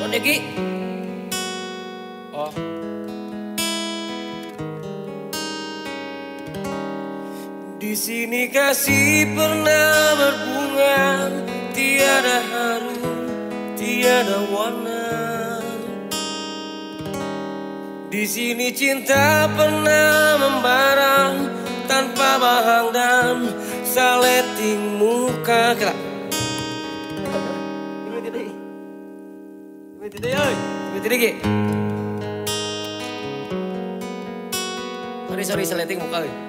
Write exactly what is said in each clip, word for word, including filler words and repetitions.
Sound Egi. Oh. Di sini kasih pernah berbunga, tiada harum, tiada warna. Di sini cinta pernah membara tanpa bahang dan saleting muka. Kira. Tiba tiba tiba tiba oi, tiba tiba lagi. Sorry sorry saleting muka. Oi.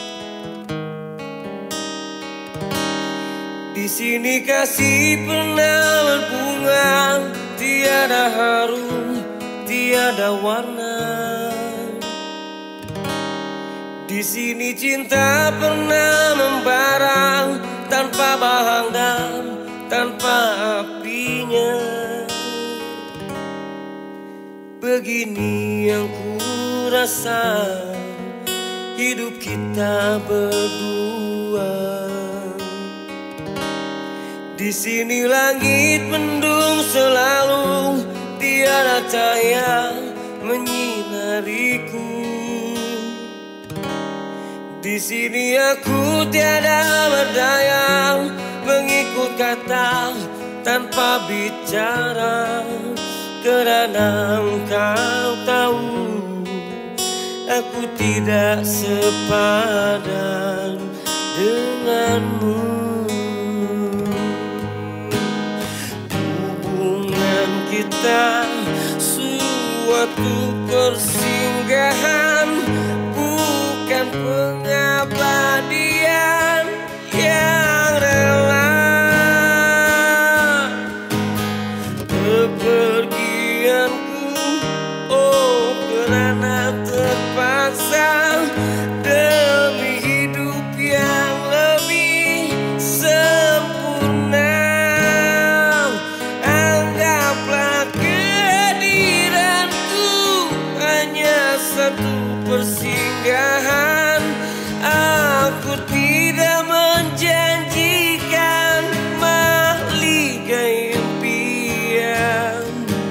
Di sini kasih pernah berbunga, tiada harum, tiada warna. Di sini cinta pernah membara tanpa bahang dan tanpa apinya. Begini yang ku rasa hidup kita berdua. Di sini langit mendung selalu, tiada cahaya menyinariku. Di sini aku tiada berdaya mengikut kata tanpa bicara, karena engkau tahu aku tidak sepadan denganmu. Hubungan kita suatu persinggahan, bukan pengabadian yang rela. Kepergianku, oh karena terpaksa demi hidup yang lebih sempurna. Anggaplah kehadiranku hanya satu persinggahan. Aku tidak menjanjikan mahligai impian,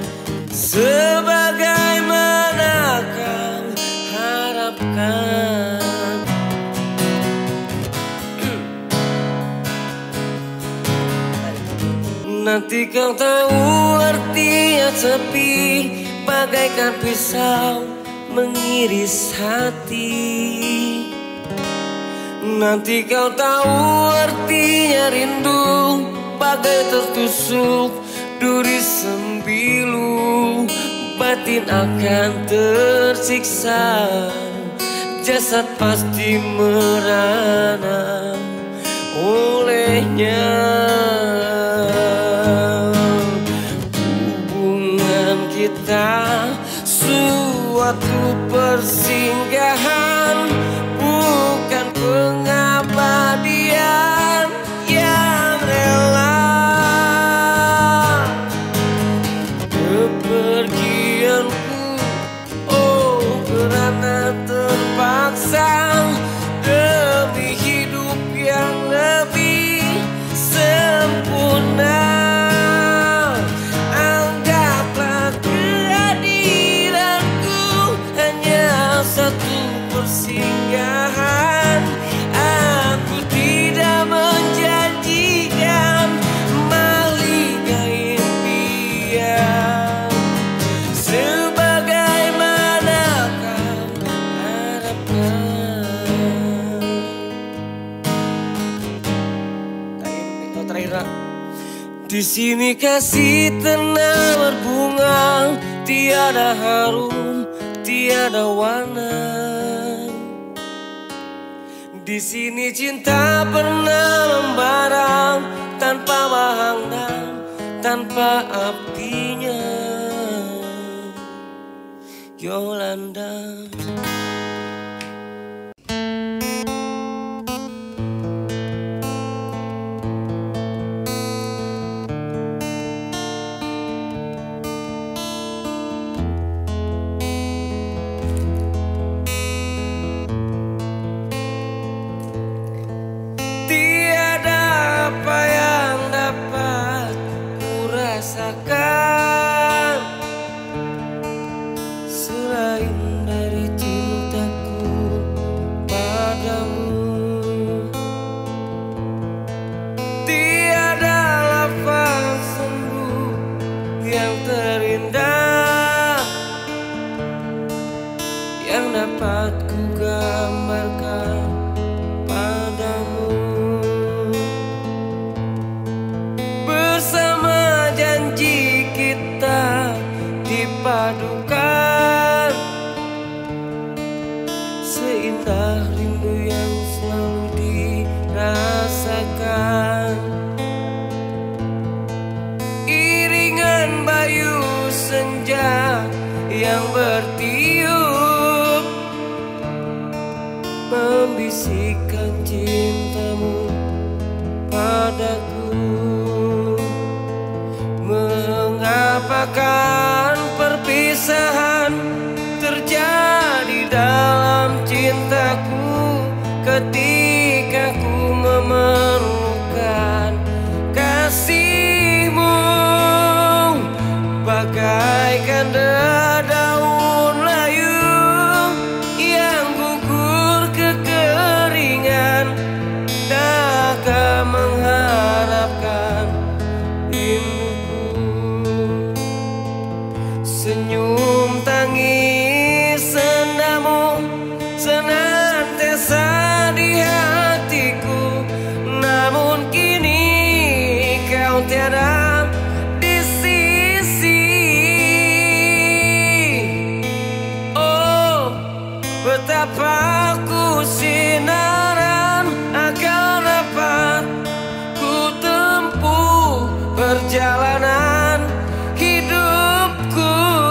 sebagaimana kau harapkan. Nanti kau tahu artinya sepi, bagaikan pisau mengiris hati. Nanti kau tahu artinya rindu, bagai tertusuk duri sembilu. Batin akan tersiksa, jasad pasti merana olehnya. Hubungan kita suatu persinggahan, bukan pengabadian yang rela. Kepergianku, oh karena terpaksa demi hidup yang lebih sempurna. Anggaplah kehadiranku hanya satu persinggahan. Aku tidak menjanjikan mahligai impian, sebagaimana kau harapkan. Terakhir, di sini kasih tenang berbunga, tiada harum, tiada warna. Di sini cinta pernah membara tanpa bahang dan tanpa apinya. Yolanda. Tiada apa yang dapat ku rasakan yang bertiup membisikkan cintamu padaku. Mengapakan perpisahan terjadi dalam cintaku ketika ku memerlukan kasihmu, bagaikan daun layu yang gugur kekeringan, daga mengharapkan rinduku. Senyum tangis sendamu senantiasa di hatiku, namun kini kau tiada di sisi. Oh, betapa ku sinaran agar dapat ku tempuh perjalanan hidupku.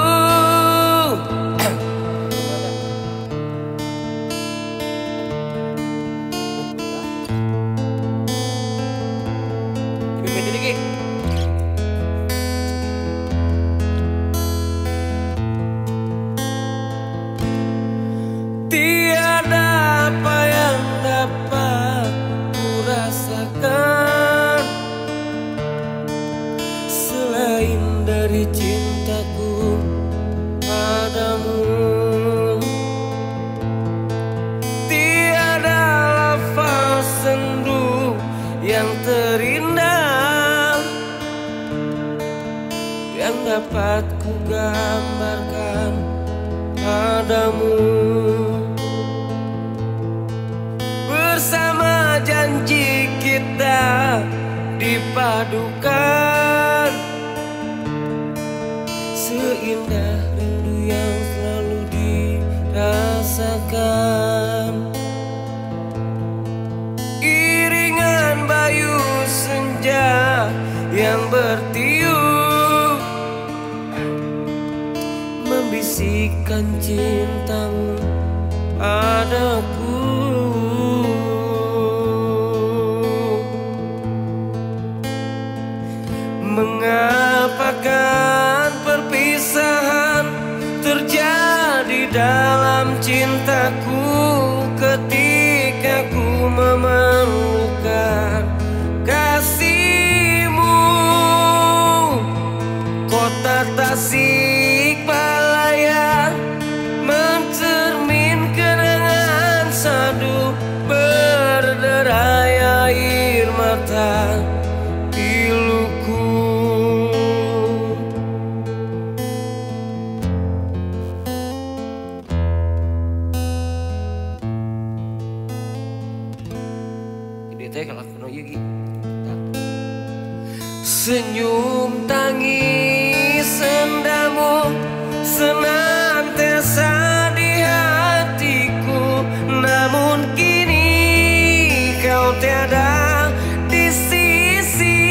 Tiada apa yang dapat ku rasakan selain dari cintaku padamu. Tiada lafaz sendu yang terindah yang dapat ku gambarkan padamu. Bersama janji kita dipadukan, seindah rindu yang selalu dirasakan. Iringan bayu senja yang bertiup membisikkan cintamu padaku. Mengapakan perpisahan terjadi dalam cintaku ketika ku memerlukan kasihmu. Kota Tasikmalaya mencerminkan dengan sadu berderai air mata piluku. Senyum tangis sendamu senantiasa di hatiku, namun kini kau tiada di sisi.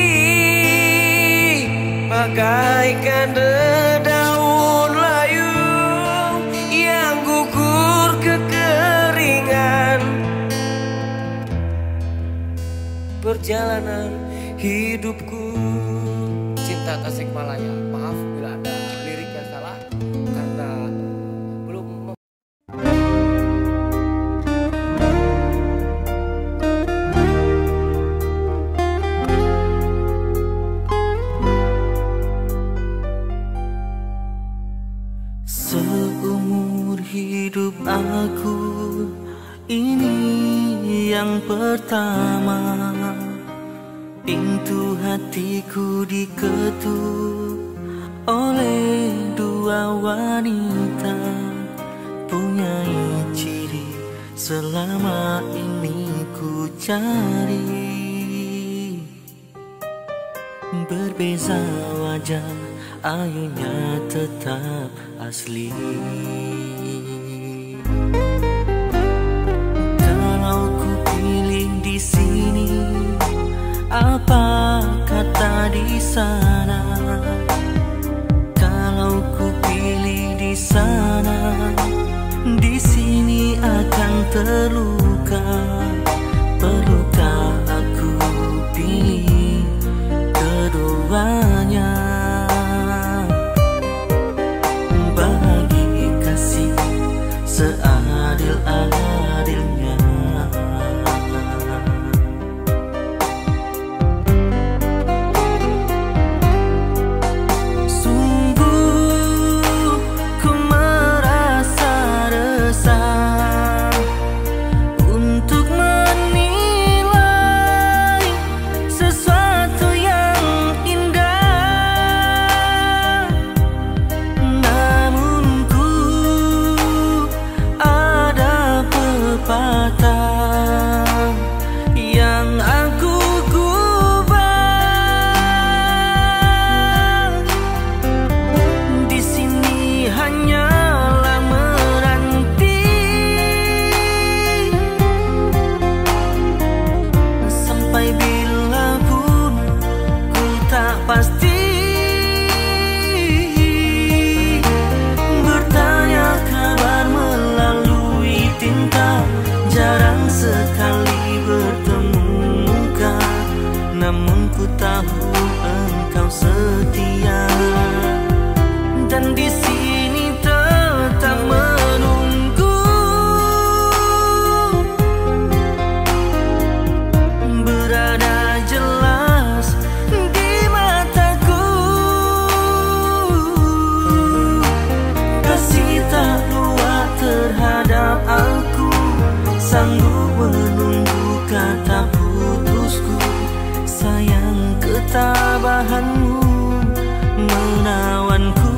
Bagaikan daun layu yang gugur kekeringan, perjalanan hidupku. Cinta Tasikmalaya. Maaf bila ada lirik yang salah karena belum. Seumur hidup aku ini yang pertama, pintu hatiku diketuk oleh dua wanita, punya ciri selama ini ku cari. Berbeza wajah, ayunya tetap asli. Kalau ku pilih di sini, apa kata di sana? Kalau ku pilih di sana, terluka. Perlukah aku pilih keduanya? Bagi kasih seadil-adilnya. Namun ku tahu engkau setia, dan di sini tetap menunggu. Berada jelas di mataku, kasih tak luar terhadap aku, sanggup menunggu kata putusku. Sayang ketabahanmu menawanku.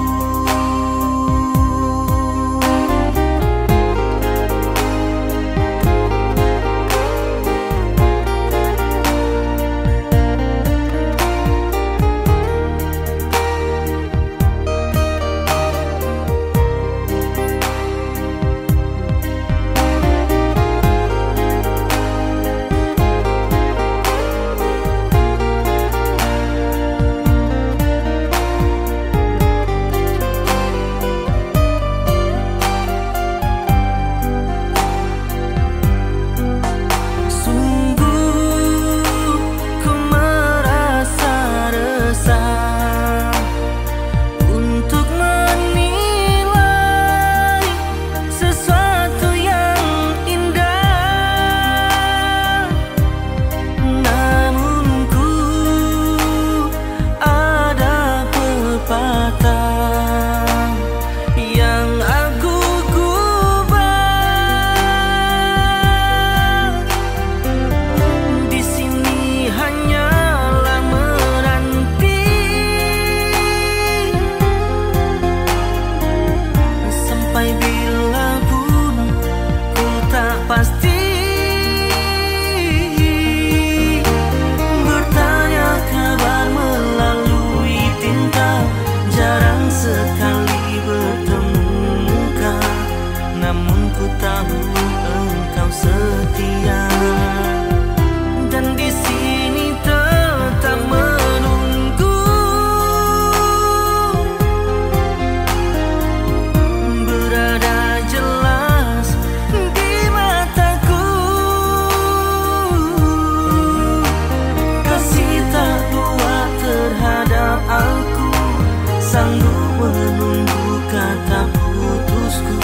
Sanggup menunggu kata putusku.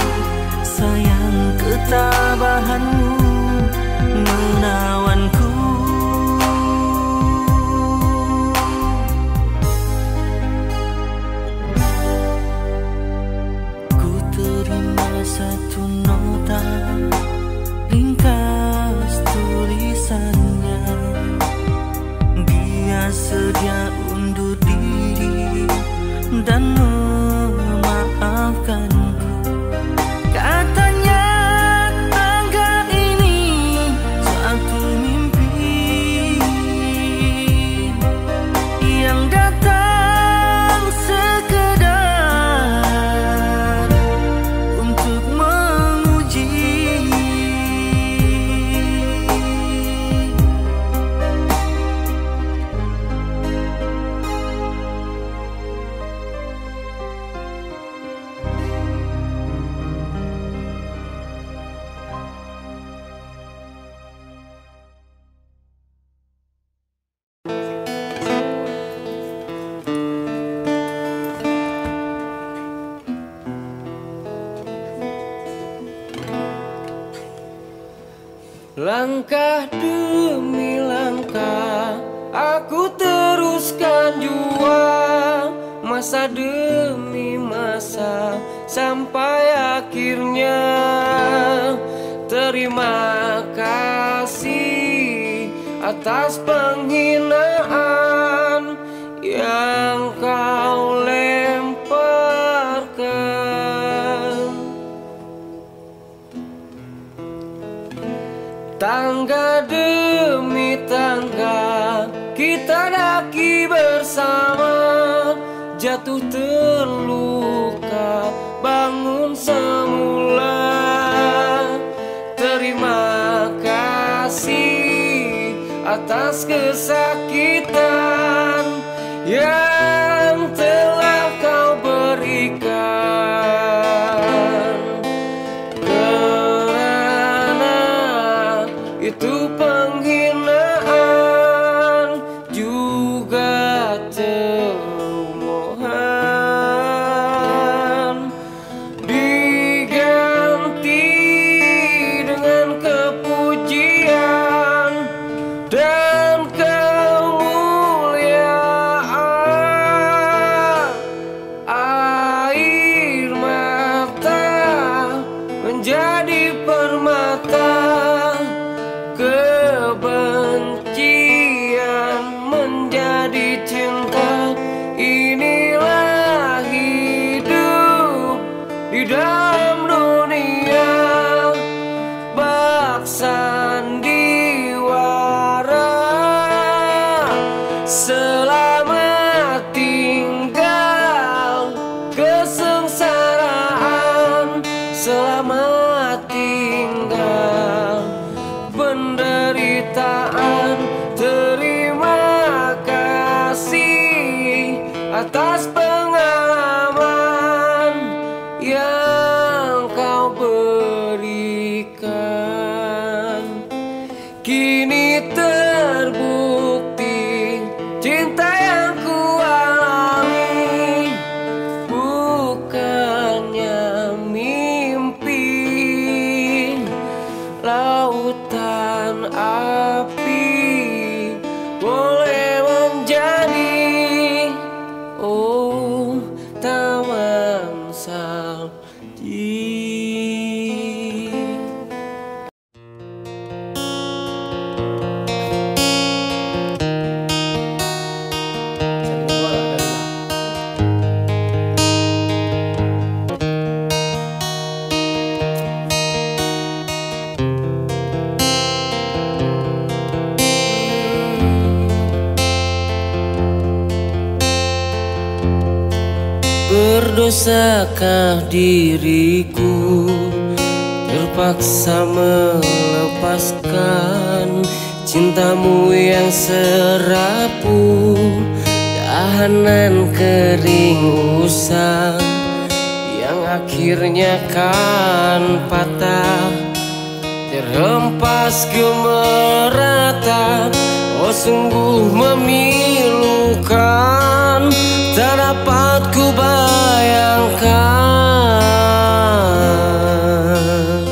Sayang ketabahanmu menawanku. Ku terima satu nota, ringkas tulisannya. Dia sedia undur diri dan memaafkanku. Katanya anggap ini suatu mimpi yang datang sekedar untuk menguji. Langkah demi langkah aku teruskan jua, masa demi masa sampai akhirnya. Terima kasih atas penghinaan yang kau lemparkan. Tangga demi tangga kita daki bersama, jatuh terluka bangun semula. Terima kasih atas kesakitan yang telah kau berikan, karena itu penghinaan juga termohon diganti dengan kepujian dan kemuliaan. Air mata menjadi permata, kebencian menjadi cinta. Inilah hidup di dalam dunia bak sandiwara. Selamat tinggal kesengsaraan, selamat tinggal penderitaan. Terima kasih atas pengalaman yang kau berikan. Kini terbukti cinta yang ku alami bukannya mimpi. Lautan api boleh menjadi oh taman salji. Berdosakah diriku terpaksa melepaskan cintamu yang serapu, dahanan kering usang yang akhirnya kan patah, terhempas ke merata. Oh sungguh memilukan, tak dapat ku bayangkan.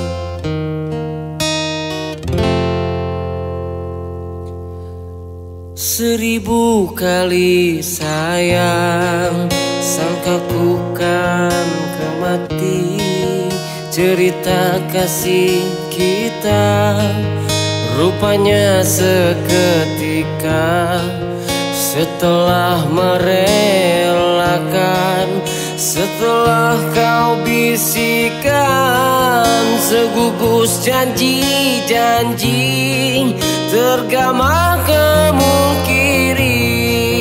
Seribu kali sayang sangka ku kan kemati, cerita kasih kita rupanya seketika. Setelah merelakan, setelah kau bisikan segugus janji-janji tergama kemungkiri.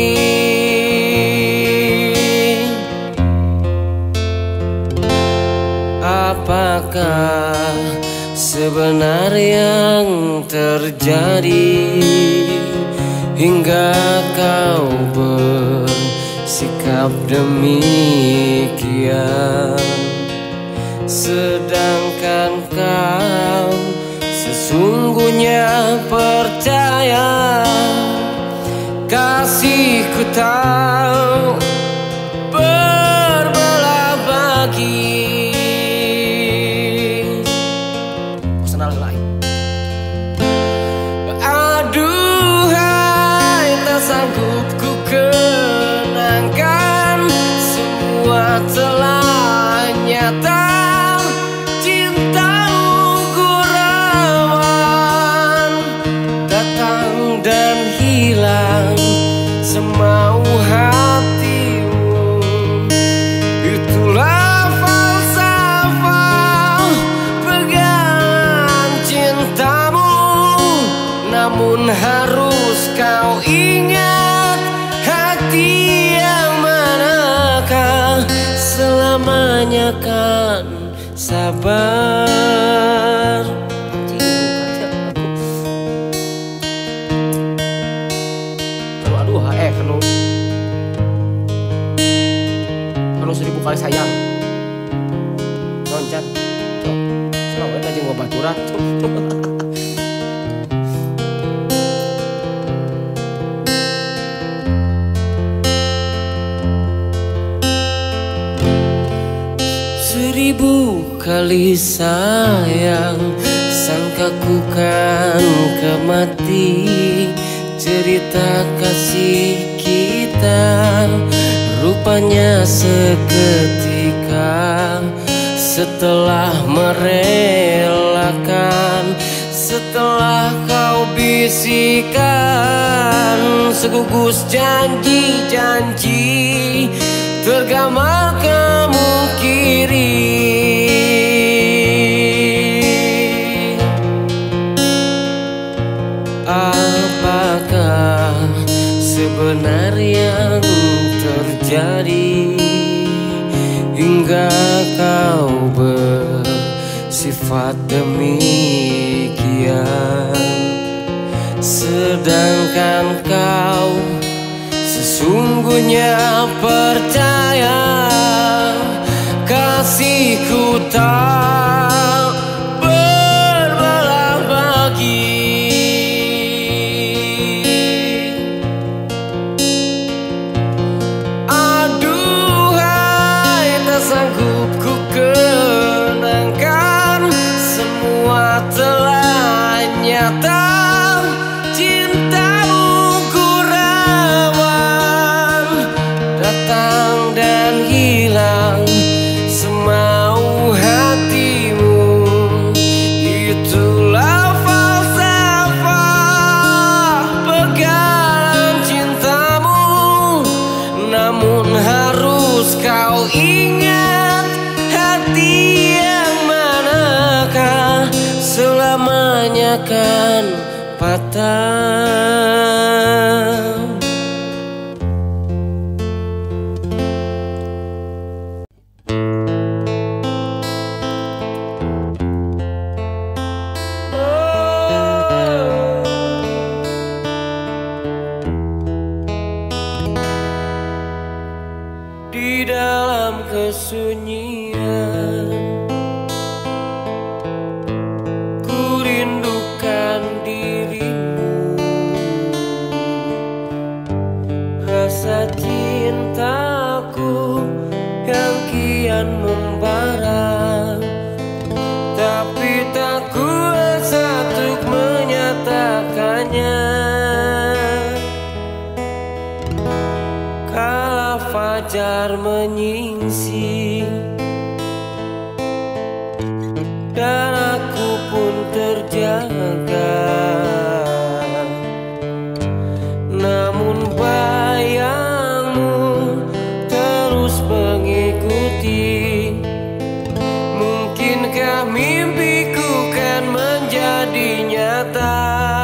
Apakah sebenarnya yang terjadi hingga kau bersikap demikian, sedangkan kau sesungguhnya percaya kasihku tahu berbelah bagi. Senang lain. telah nyata, cintamu gurauan, datang dan hilang semau hatimu. Itulah falsafah pegangan cintamu. Namun harus kau ingat, hati yang manakah selamanya kan sabar. Aduh, aduh, eh, kanu kanu seribu kali sayang. Noncan, cok, selalu aja jeung babaturan. Seribu kali sayang, sangkaku kan kemati. Cerita kasih kita rupanya seketika. Setelah merelakan, setelah kau bisikan, segugus janji-janji tergama kamu kiri. Apakah sebenarnya yang terjadi hingga kau bersifat demikian, sedangkan kau sesungguhnya percaya kasihku tak berbelah bagi. Aduhai, tak sanggup ku kenangkan, semua telah nyata. Kau ingat, hati yang manakah selamanya kan patah. Di dalam kesunyian ku rindukan dirimu. Rasa cintaku yang kian membara, tapi tak kuasa untuk menyatakannya. Kala fajar menyingsing dan aku pun terjaga, namun bayangmu terus mengikuti. Mungkinkah mimpiku kan menjadi nyata?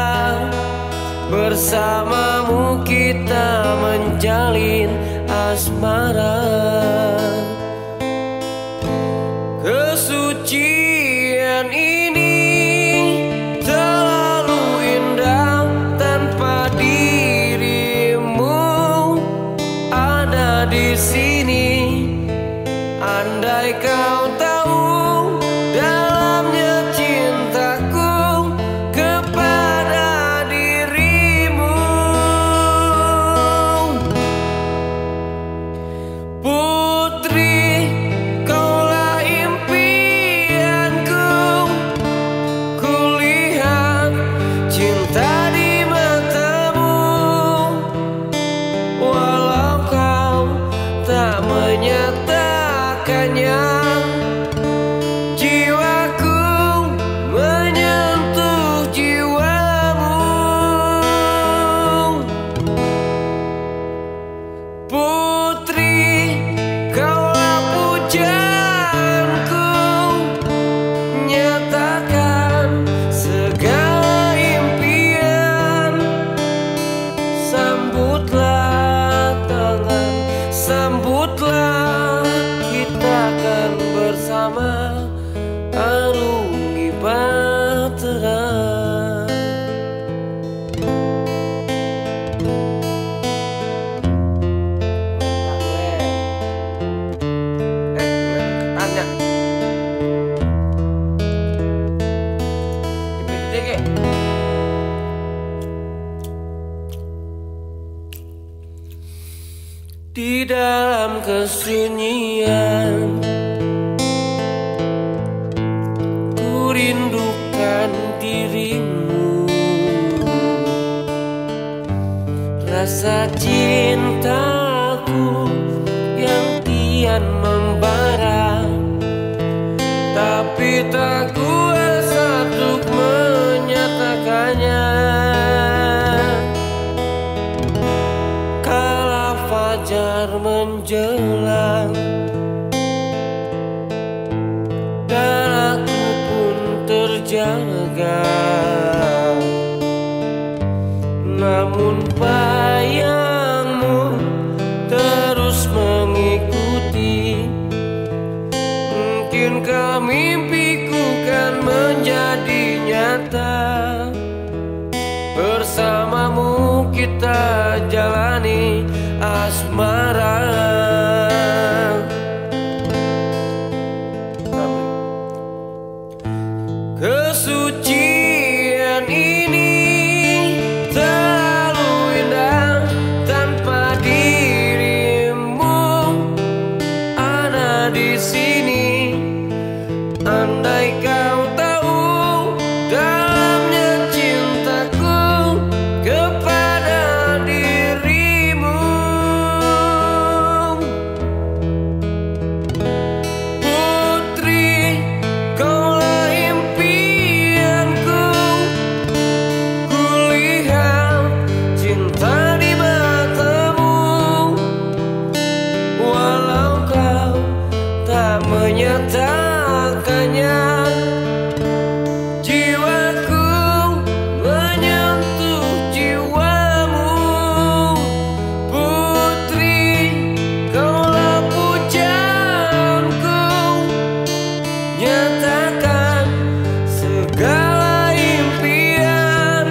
Bersamamu kita menjalin asmara. Kesucian ini terlalu indah tanpa dirimu ada di sini. Andai kau tahu dalamnya cintaku kepada dirimu. Putri, kaulah impianku. Kulihat cinta di matamu, walau kau tak menyatakan. Sambutlah kita akan bersama arungi bahtera. Di dalam kesunyian ku rindukan dirimu, rasa cintaku yang kian membara, tapi tak kuasa untuk menyatakannya. Fajar menjelang dan aku pun terjaga, namun bayangmu terus mengikuti. Mungkinkah mimpiku kan menjadi nyata? Bersamamu kita jalani asmara. Kesucian ini terlalu indah tanpa dirimu ada di sini. Andai kau tahu dalamnya cintaku kepada dirimu. Putri, kaulah impianku. Kulihat cinta di matamu, walau kau tak menyatakannya. Jiwaku menyentuh jiwamu. Putri, kaulah pujaanku. Nyatakan segala impian.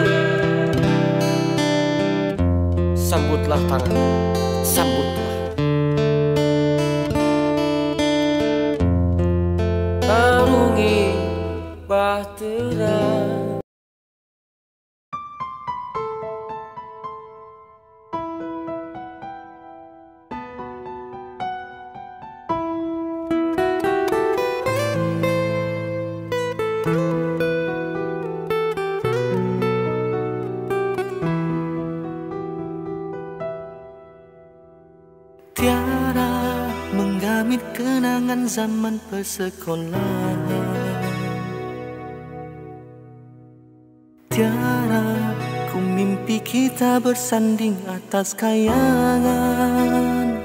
Sambutlah tangan, sambutlah. Arungi bahtera. Tiara menggamit kenangan zaman persekolahan. Tiara ku mimpi kita bersanding atas kayangan.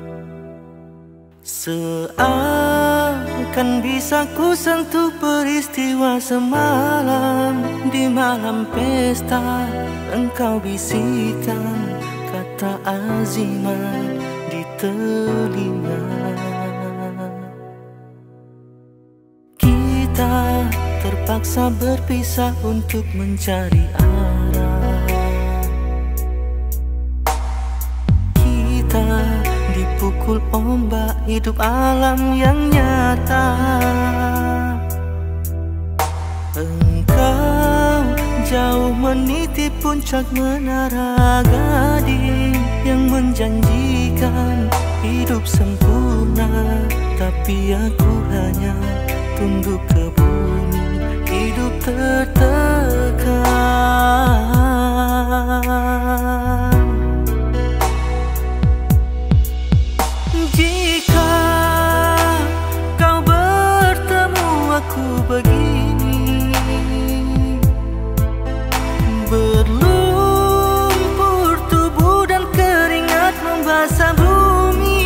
Seakan bisa ku sentuh peristiwa semalam. Di malam pesta engkau bisikan kata azimat di telinga. Kita terpaksa berpisah untuk mencari arah. Kita dipukul ombak hidup alam yang nyata. Engkau jauh meniti puncak menara gading yang menjanjikan hidup sempurna, tapi aku hanya tunduk ke bumi, hidup tertekan. Jika kau bertemu aku begini, berlumpur tubuh dan keringat membasah bumi.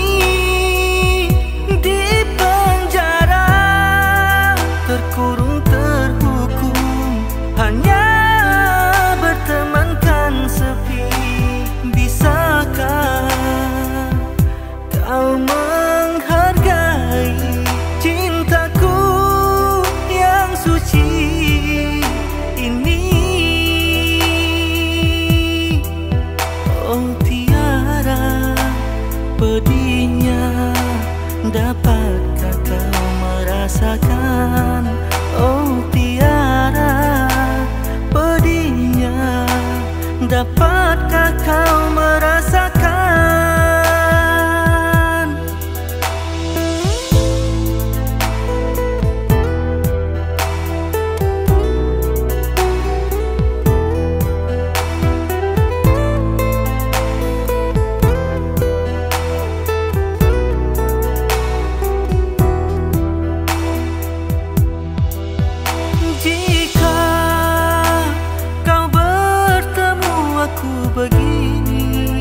Di penjara terkurung terhukum, hanya bertemankan sepi. Bisakah kau dapatkah kau merasakan? Oh tiara pedihnya, dapatkah kau merasakan? Begini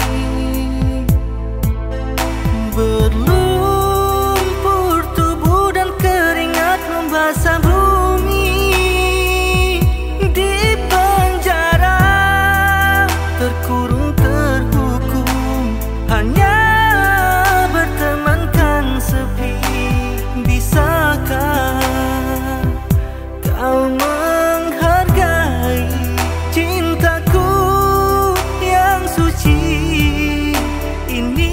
berlumpur tubuh dan keringat membasah bumi, di penjara terkurung terhukum, hanya bertemankan sepi. Bisakah kau menghargai cintaku ini?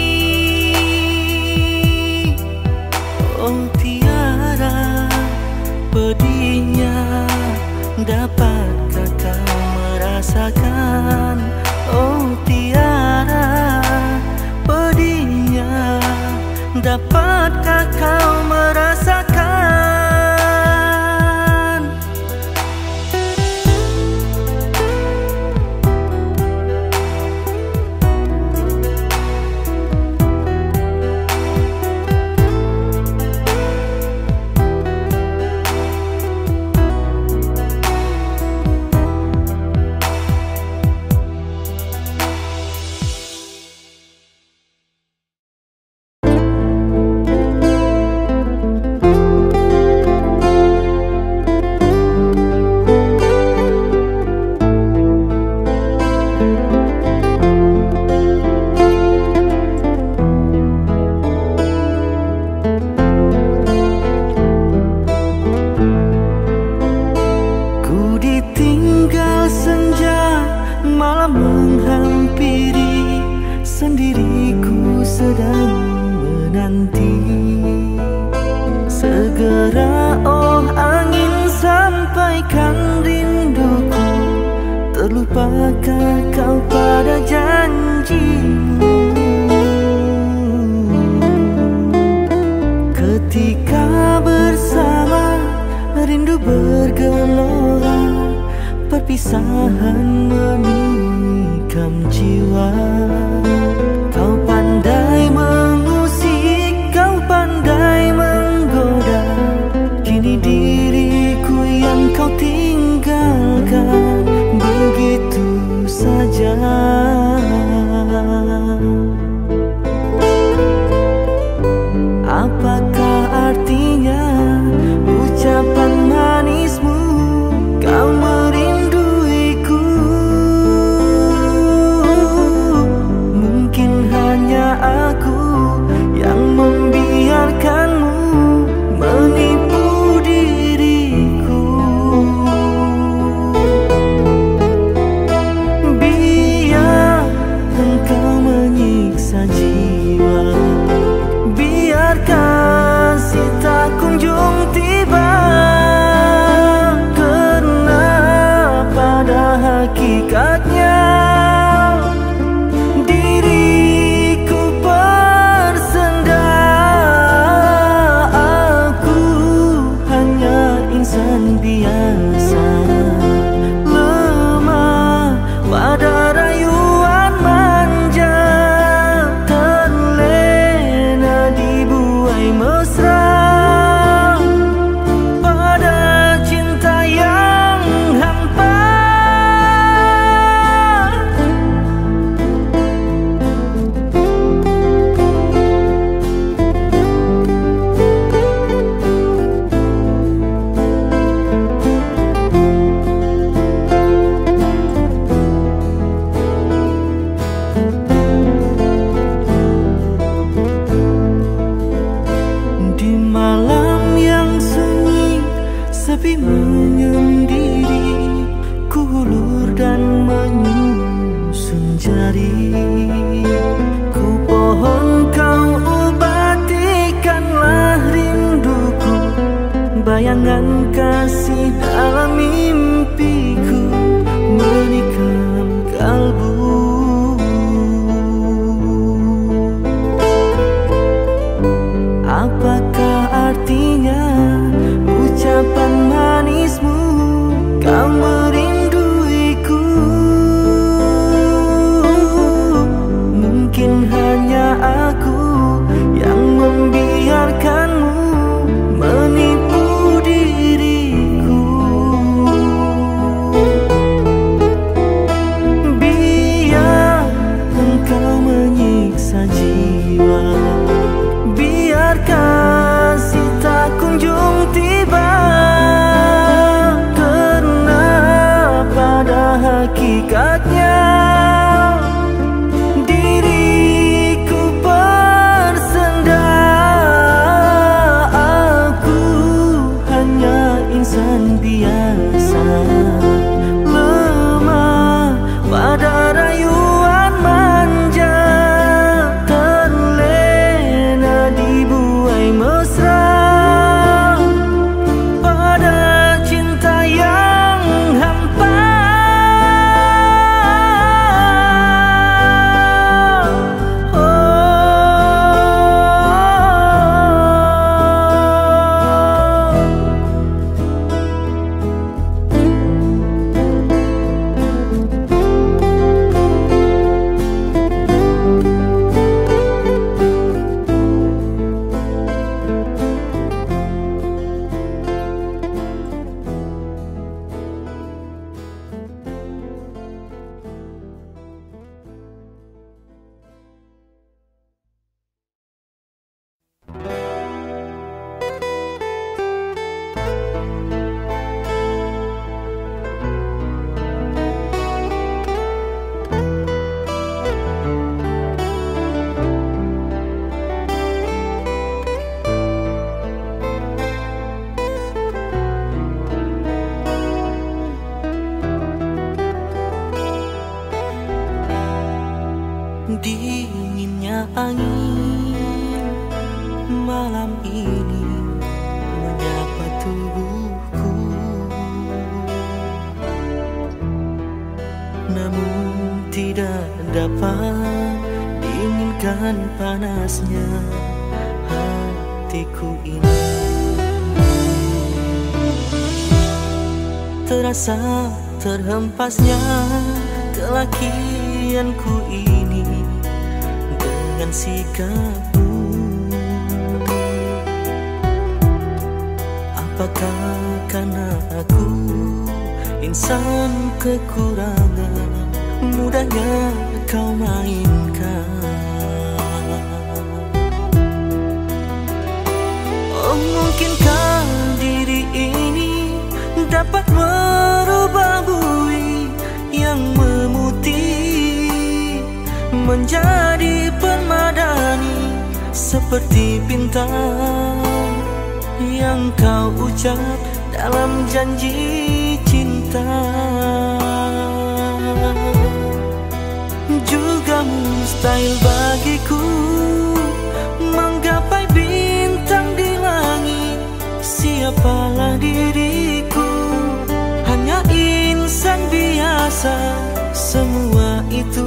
Oh tiara pedihnya, dapatkah kau merasakan? Oh tiara pedihnya, dapatkah kau merasakan? Malam menghampiri, sendiriku sedang menanti. Segera oh angin sampaikan rinduku, terlupakah kau pada janjimu? Ketika bersama rindu bergelora, perpisahan menikam jiwa. Kau pandai mengusik, kau pandai menggoda, kini diriku yang kau tinggalkan begitu saja. Apakah artinya ucapan manismu? Kau merinduiku, malam ini menyapa tubuhku, namun tidak dapat diinginkan panasnya hatiku ini. Terasa terhempasnya kelakianku ini dengan sikapmu. Apakah karena aku insan kekurangan, mudahnya kau mainkan? Oh, mungkinkah diri ini dapat merubah bui yang memutih menjadi permadani, seperti bintang yang kau ucap dalam janji cinta. Juga mustahil bagiku menggapai bintang di langit. Siapalah diriku, hanya insan biasa. Semua itu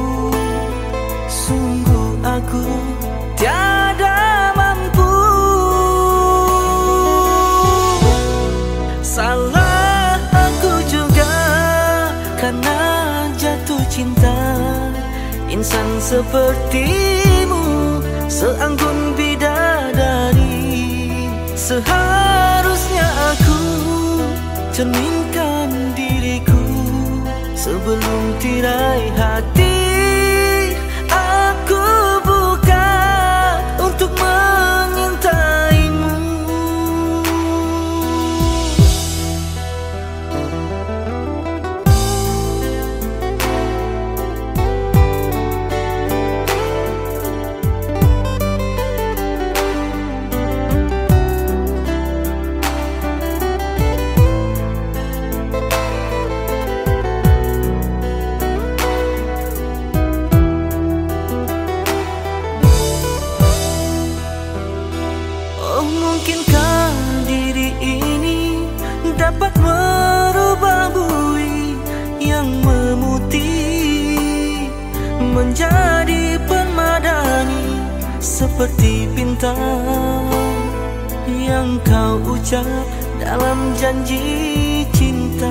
sungguh aku tiada mampu. Salah aku juga karena jatuh cinta. Insan sepertimu seanggun bidadari. Seharusnya aku cerminkan diriku sebelum tirai hati aku buka untuk mengintaimu. Mungkinkah diri ini dapat merubah bui yang memutih menjadi permadani, seperti bintang yang kau ucap dalam janji cinta.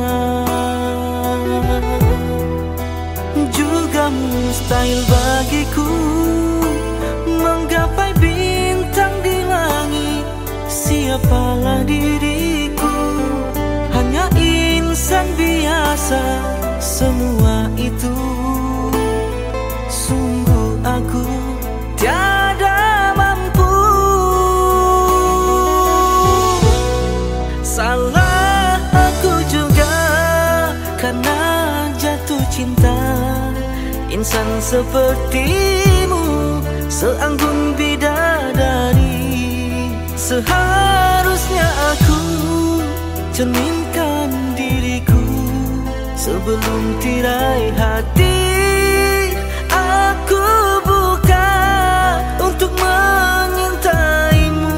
Juga mustahil bagiku menggapai bintang di langit. Siapalah diriku, hanya insan biasa. Semua itu sungguh aku tiada mampu. Salah aku juga karena jatuh cinta. Insan sepertimu seanggun bidadari. Seharusnya aku cerminkan diriku sebelum tirai hati aku buka untuk mengintaimu.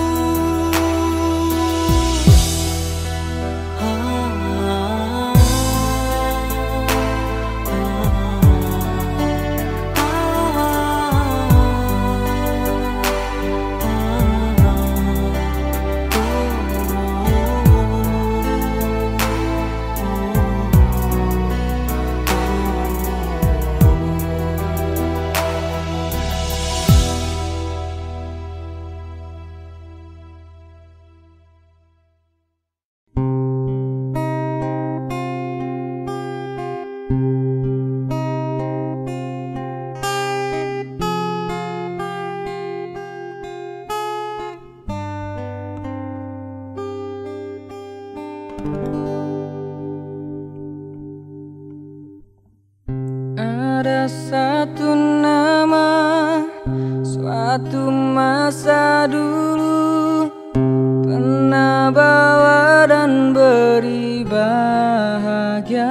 Ada satu nama, suatu masa dulu pernah bawa dan beri bahagia.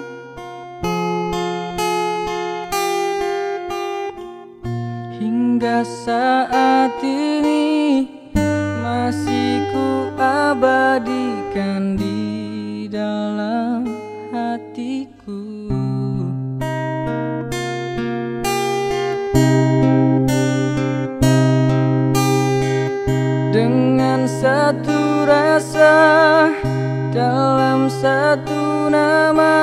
Hingga hingga saat ini masih ku abadikan di dalam hatiku. Dengan satu rasa dalam satu nama,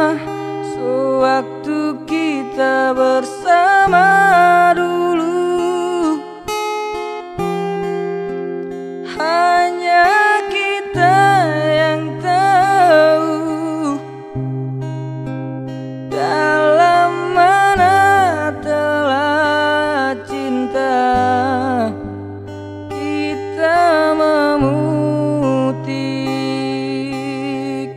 sewaktu kita bersama dulu, hanya kita yang tahu dalam mana telah cinta kita memutik.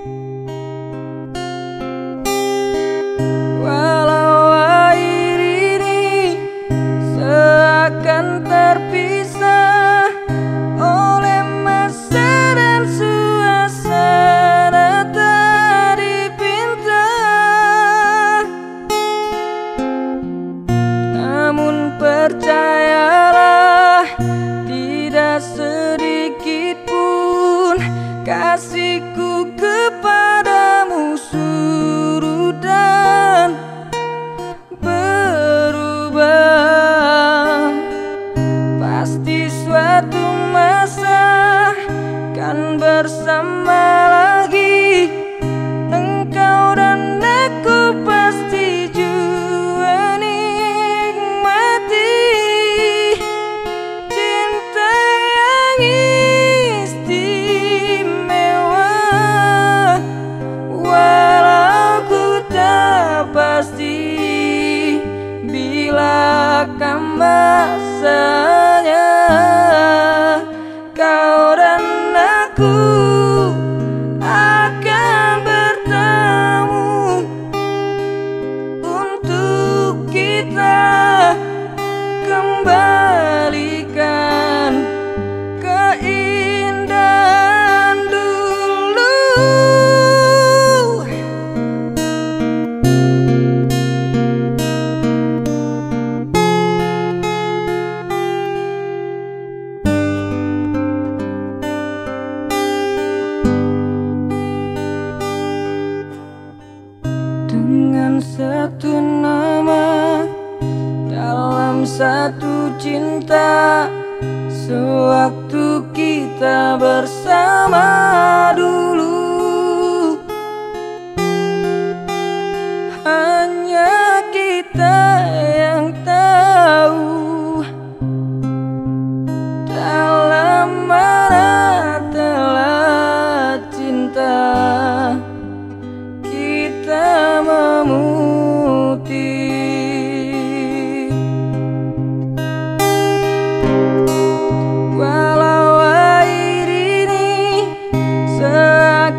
Walau air ini seakan terpisah oleh masa dan suasana tak dipinta, namun percayalah, tidak sedikit pun kasihku kepadamu surut dan berubah. Pasti suatu masa kan bersama lagi, engkau dan aku pasti juga nikmati cinta yang istimewa. Walau ku tak pasti bila akan masanya, kau dan aku akan bertemu untuk kita kembalikan keindahan dulu. Dengan satu nama dalam satu cinta, sewaktu kita bersama dulu, hanya kita yang tahu dalam mana telah cinta kita memutik. Walau air ini seakan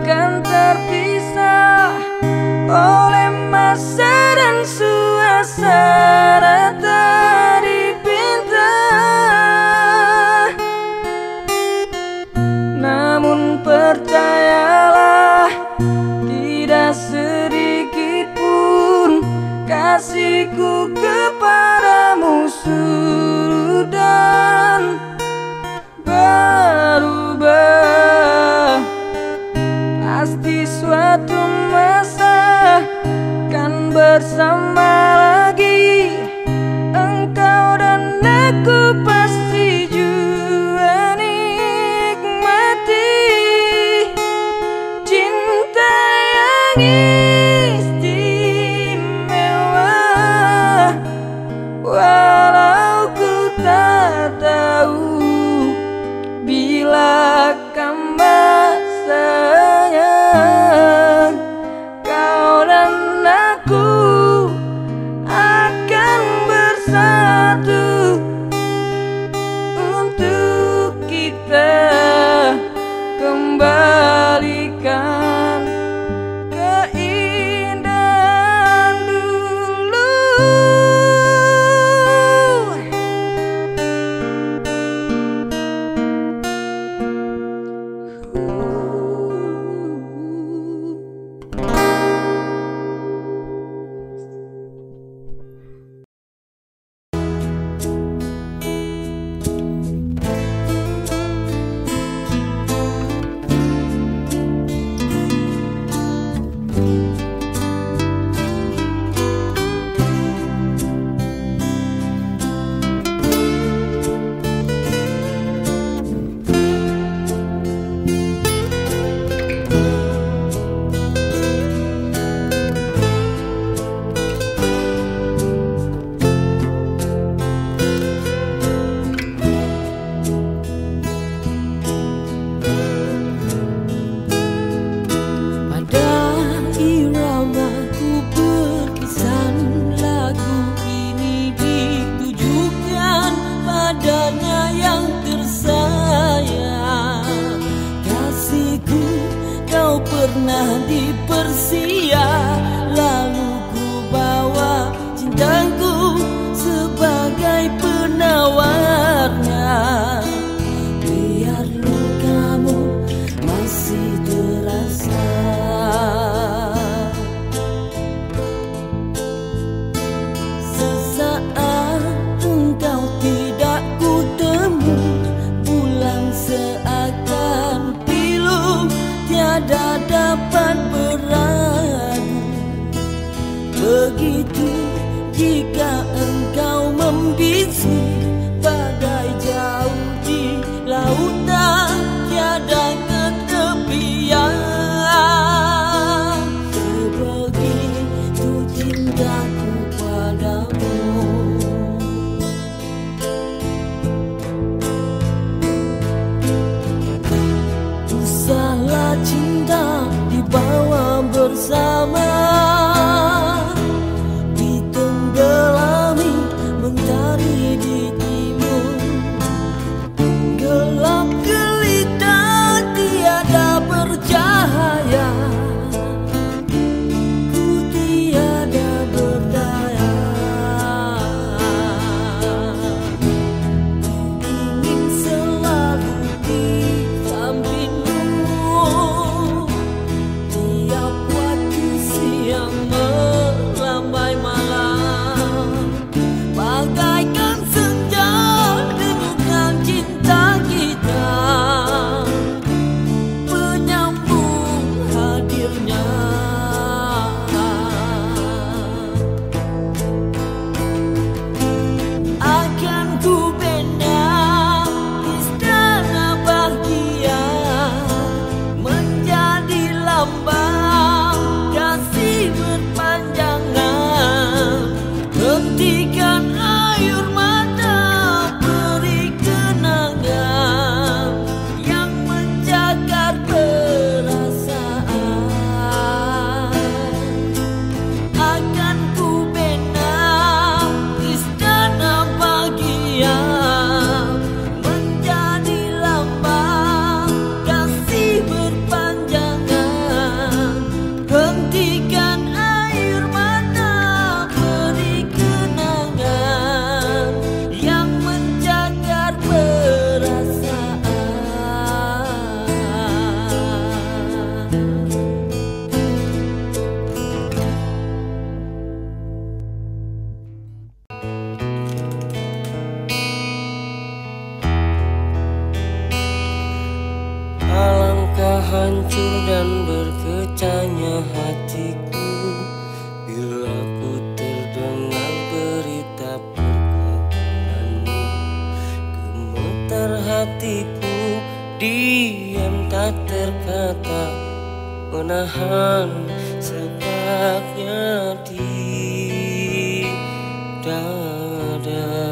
Gemetar hatiku, diam tak terkata, menahan sebabnya di dada.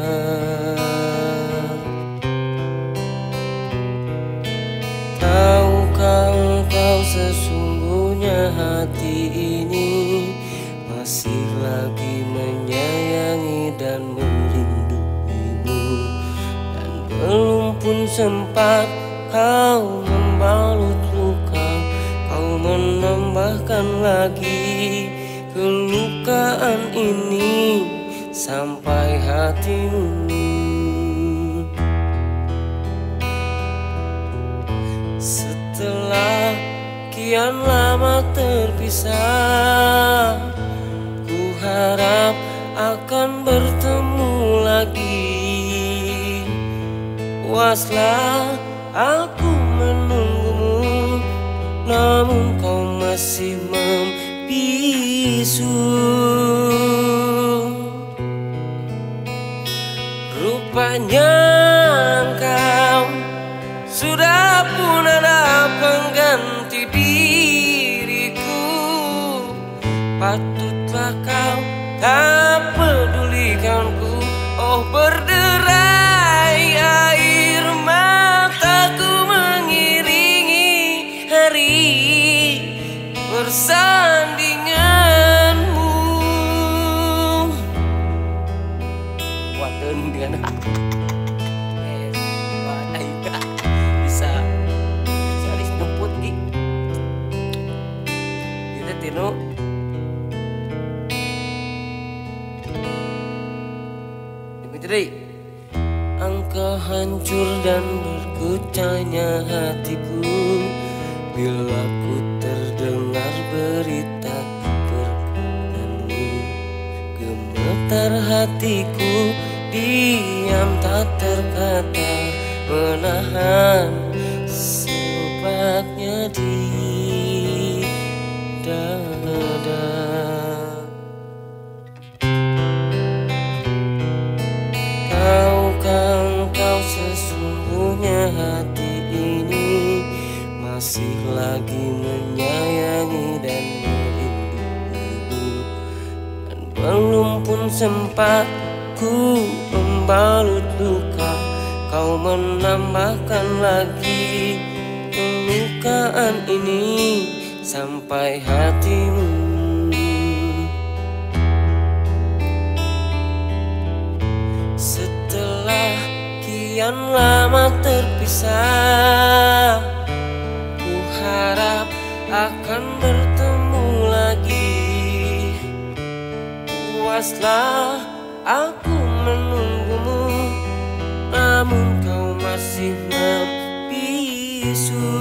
Tahukah engkau sesungguhnya hati ini masih lagi menyayangi dan merinduimu, dan belum pun sempat kau membalut luka, kau menambahkan lagi kelukaan ini sampai hatimu. Setelah kian lama terpisah, ku harap akan bertemu lagi. Puaslah aku menunggumu, namun kau masih membisu. Rupanya engkau sudah pun ada pengganti diriku. Patutlah kau tak pedulikanku. Oh, berderai air mataku mengiringi hari bersandinganmu. Waduh dengan eh, wadah juga bisa bisa disebut ki. Kita tino. Engkau hancur dan bergocanya hatiku bila ku terdengar berita perkembanganmu. Gemetar hatiku, diam tak terkata, menahan sebabnya di dada. Tahukah engkau sesungguhnya hati ini masih lagi menyayangi dan merinduimu, dan belum pun sempat ku membalut luka, kau menambahkan lagi kelukaan ini sampai hatimu. Sekian lama terpisah, ku harap akan bertemu lagi. Puaslah aku menunggumu, namun kau masih membisu.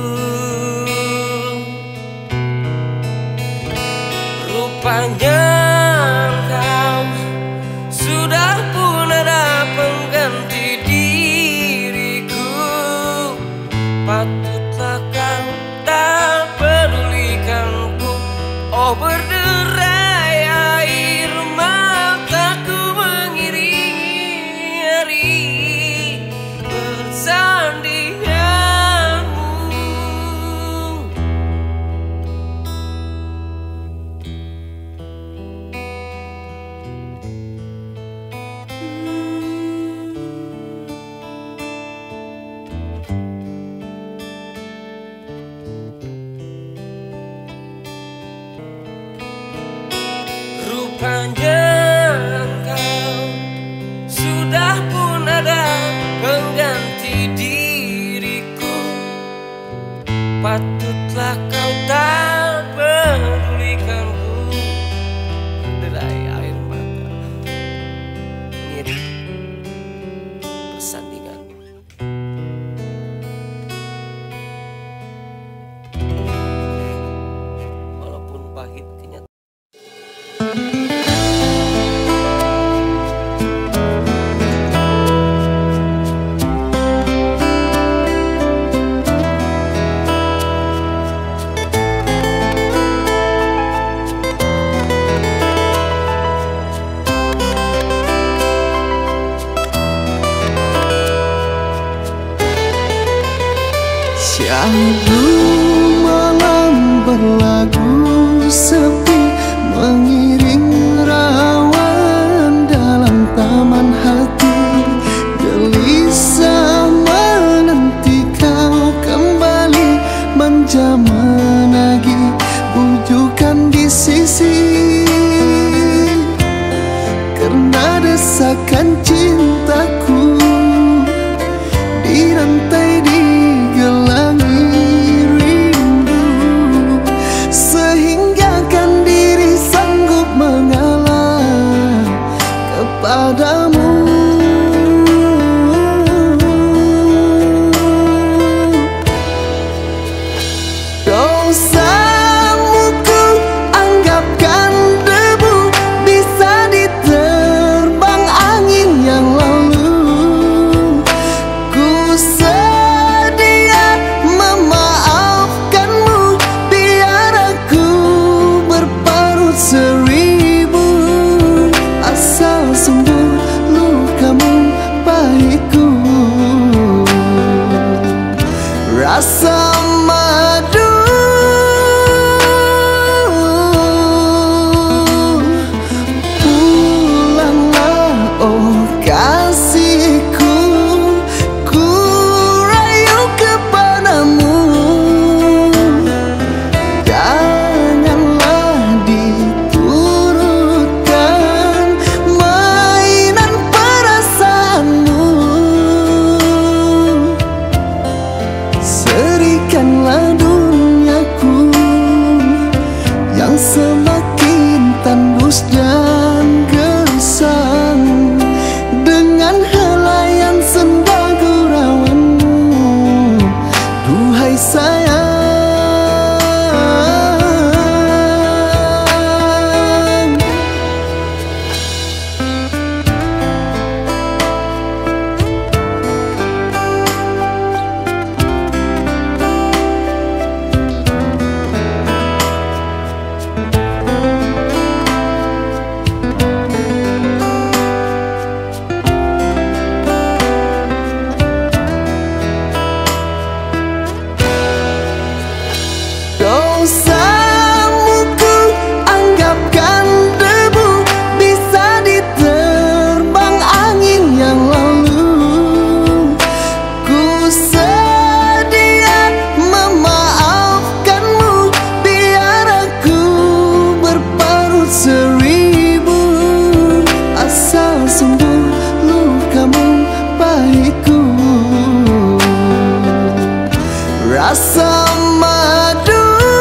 Rupanya engkau sudah pun ada pengganti diriku. Patutlah kau tak pedulikanku. Oh, berderai air mataku mengiringi hari bersandinganmu. Rupanya engkau sudah pun ada pengganti diriku. Patutlah kau tak pedulikanku. Derai air mata mengiringi persandingan. Walaupun pahit kenyataan. Syahdu malam berlagu sepi, mengiring rawan dalam taman hati. Gelisah menanti kau kembali, manja menagih bujukan di sisi. Karena desakan cintaku dirantai digelangi rindu, sehingga kan diri sanggup mengalah kepadamu. Dosamu ku anggapkan debu, bisa diterbang angin yang lalu. Ku sedia memaafkanmu, biar aku berparut seribu, asal sembuh lukamu pahitku. Rasa madu pulanglah oh kasihku, ku rayu kepadamu. Janganlah diturutkan mainan perasaanmu. Serikanlah duniaku yang semakin tandus dan gersang dengan helaian senda gurauanmu. Duhai sayang, dosamu ku anggapkan debu, bisa diterbang angin yang lalu. Ku sedia memaafkanmu, biar aku berparut seribu, asal sembuh lukamu pahitku. Rasa madu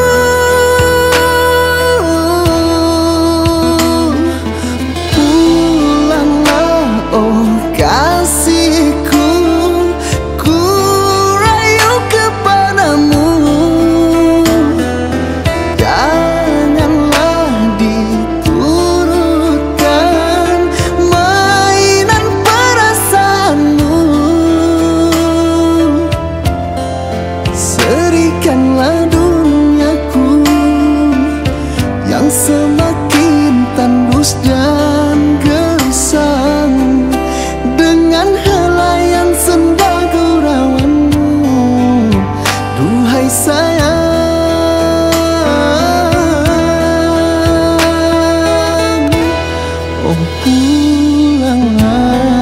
pulanglah oh kasihku, ku rayu kepadamu. Janganlah diturutkan mainan perasaanmu. Serikanlah duniaku yang semakin tandus dan gersang dengan helaian senda gurauanmu. Duhai sayang, oh pulanglah.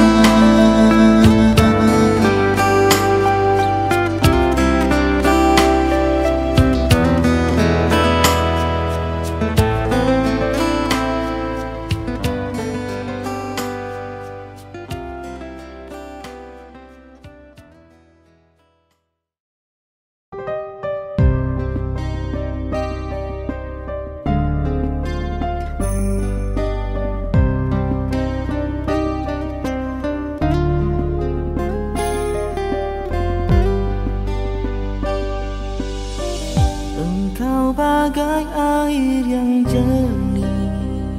Engkau bagai air yang jernih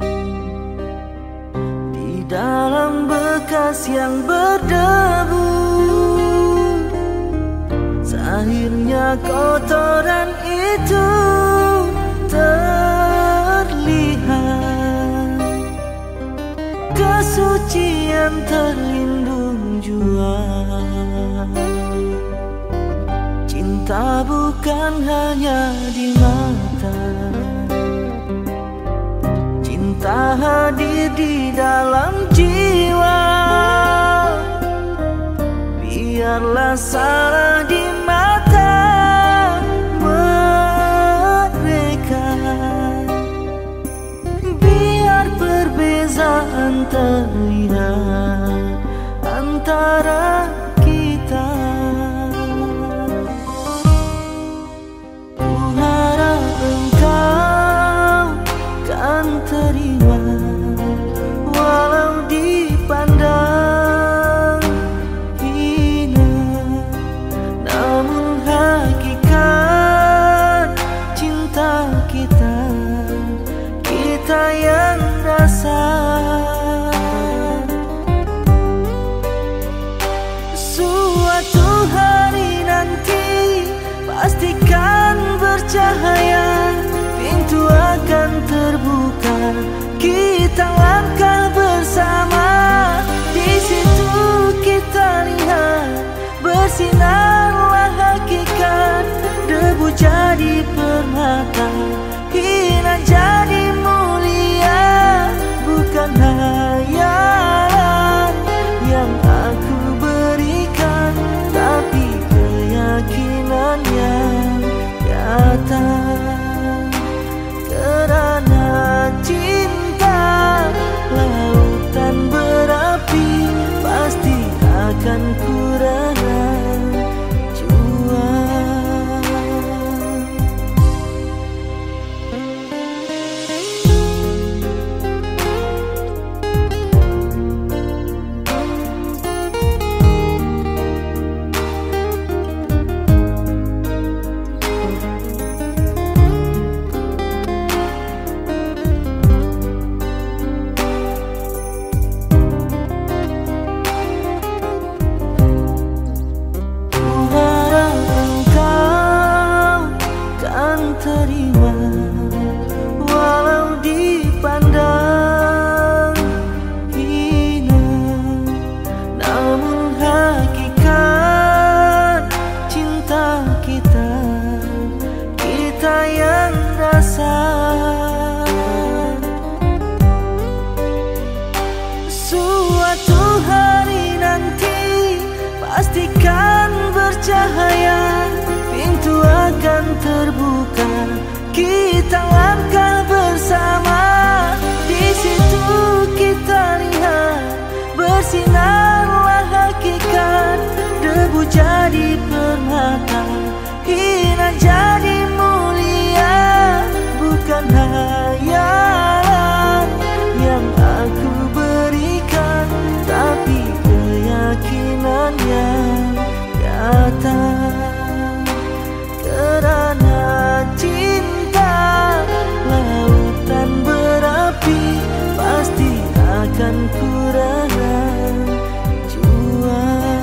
di dalam bekas yang berdebu. Akhirnya kotoran itu terlihat, kesucian terlindung jua. Cinta Cinta bukan hanya di mata, cinta hadir di dalam jiwa. Biarlah salah di mata mereka, biar perbezaan terlihat antara kita. Ku harap engkau kan terima, walau dipandang hina, namun hakikat cinta kita, kita yang rasa. Suatu hari nanti pastikan bercahaya, pintu akan terbuka, kita langkah bersama. Di situ kita lihat bersinarlah hakikat, debu jadi permata, hina jadi mulia. Bukan hayalan yang aku berikan, tapi keyakinan yang nyata. Kerana cinta lautan berapi, pasti akan ku rela jual. Terima, walau dipandang hina, namun hakikat cinta kita, kita yang rasa. Suatu hari nanti pastikan bercahaya, pintu akan terbuka, kita langkah bersama. Di situ kita lihat bersinarlah hakikat, debu jadi permata, hina jadi mulia. Bukan hayalan yang aku berikan, tapi keyakinan yang nyata. Kerana cinta lautan berapi, pasti akan ku rela jual.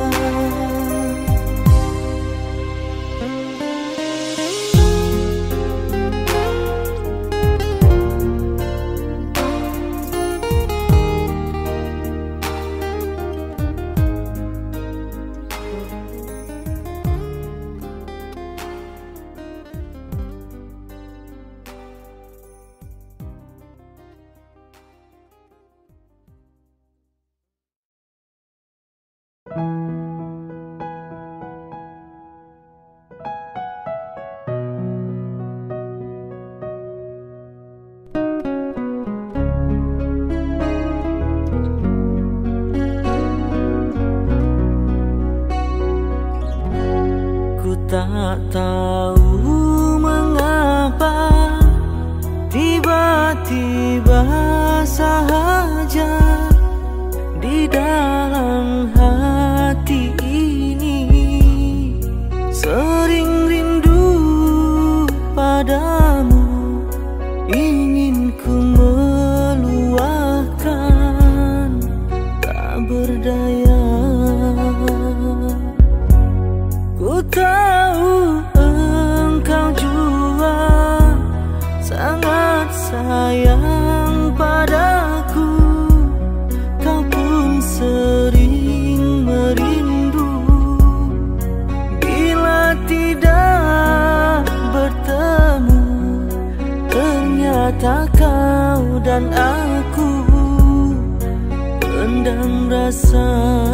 Tak tahu mengapa tiba-tiba saja di dalam hati ini sering rindu padamu, ingin ku meluahkan, tak berdaya. Ku tahu engkau jua sangat sayang padaku, kau pun sering rasa.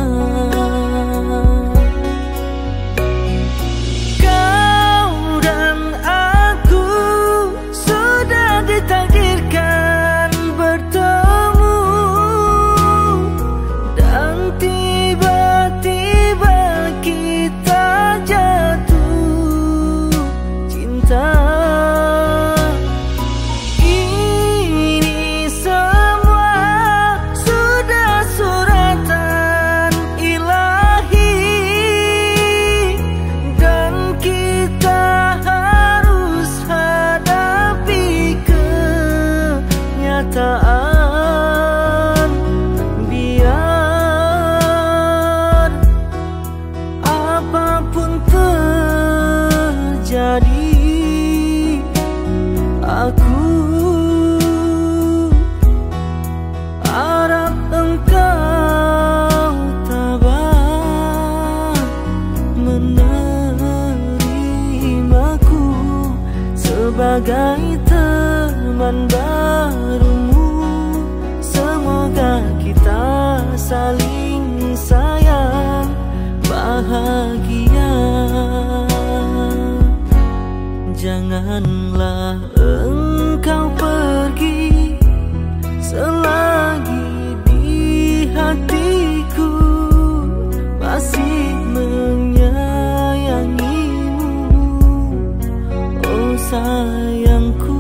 Kau dan aku sudah ditakdirkan bertemu, dan tiba-tiba kita jatuh cinta. Biar apapun terjadi, aku harap engkau tabah menerimaku sebagai teman barumu. Semoga kita saling sayang, bahagia. Janganlah engkau pergi selagi di hatiku masih menyayangimu, oh sayangku.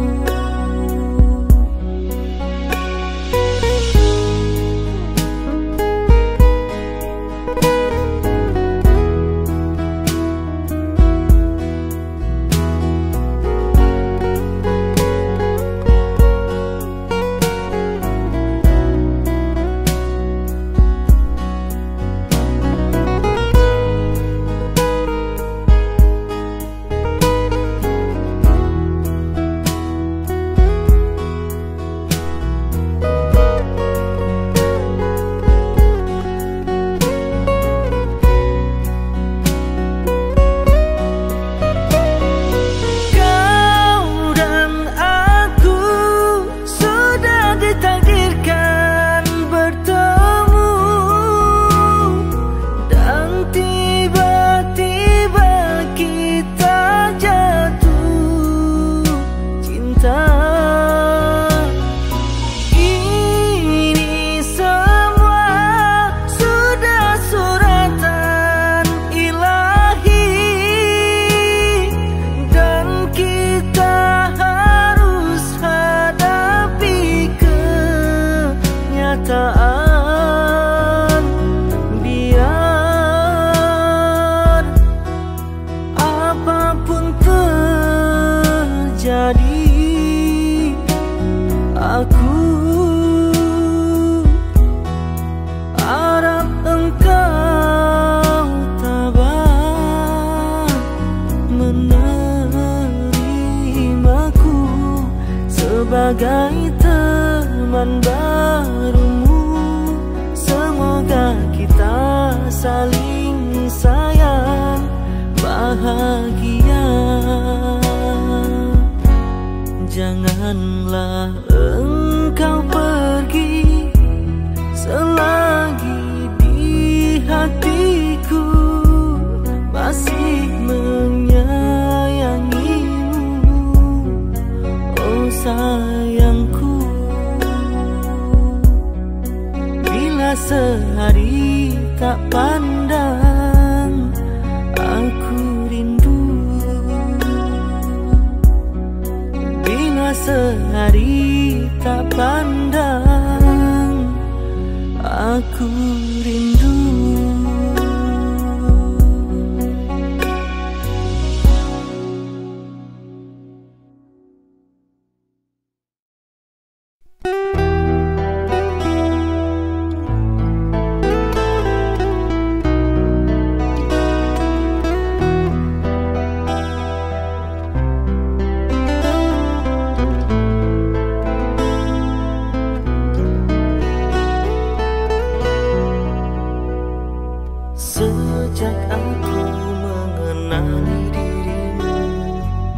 Biar apapun terjadi, aku harap engkau tabah menerimaku sebagai teman barumu. Semoga kita saling sayang, bahagia. Janganlah engkau pergi selagi di hatiku masih menyayangimu, oh sayangku. Bila sehari tak pandang, aku rindu. Bila sehari tak pandang, aku rindu. Sejak aku mengenali dirimu,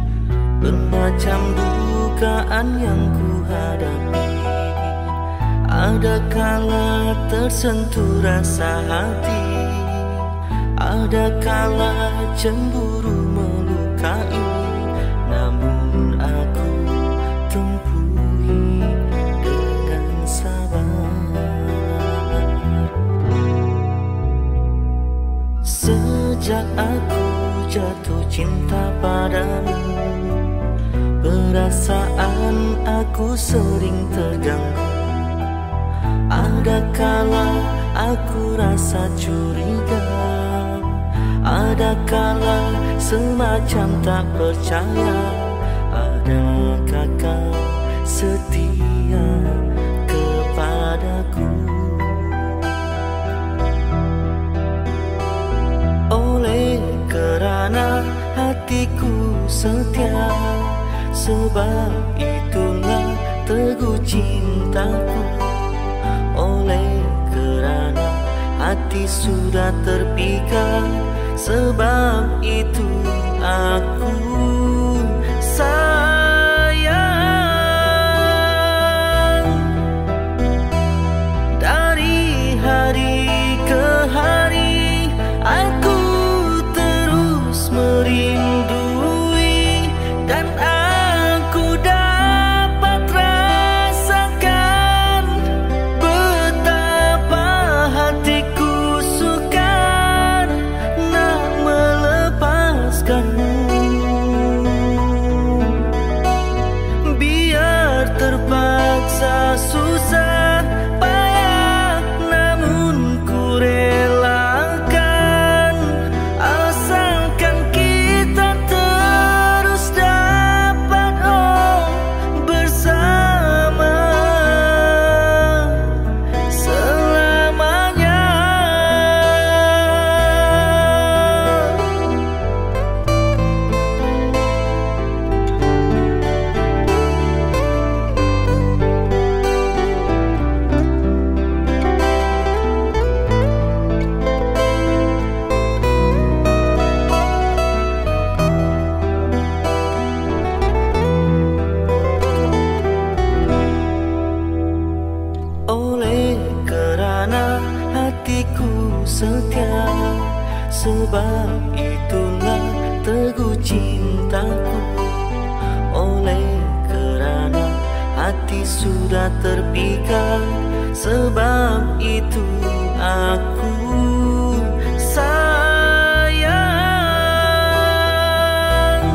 bermacam dugaan yang ku hadapi. Ada kala tersentuh rasa hati, ada kala cemburu melukai, namun aku tempuhi dengan sabar. Sejak aku jatuh cinta padamu, perasaan aku sering terganggu. Ada kala aku rasa curiga, ada kala semacam tak percaya. Adakah kau setia kepadaku? Oleh kerana hatiku setia, sebab itulah teguh cintaku. Oleh kerana hati sudah terpikat, sebab itu aku sayang. Dari hari ke hari aku terus merindui, dan aku dapat rasakan betapa hatiku sukar nak melepaskanmu. Biar terpaksa susah payah, namun ku relakan, asalkan kita terus dapat oh bersama selamanya. Oleh kerana hatiku setia, sebab itulah teguh cintaku. Oleh kerana hati sudah terpikat, sebab itu aku sayang.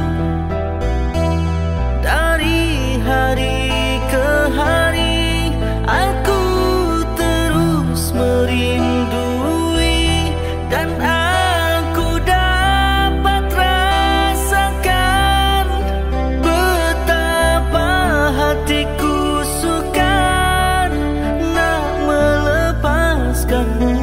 Dari hari ke hari aku terus merindui, dan aku dapat rasakan betapa hatiku sukar nak melepaskanmu.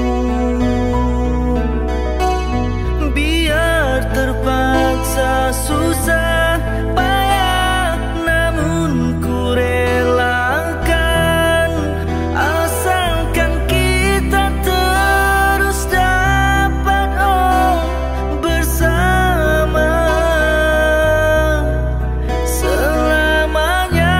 Biar terpaksa susah payah, namun ku relakan, asalkan kita terus dapat oh bersama selamanya.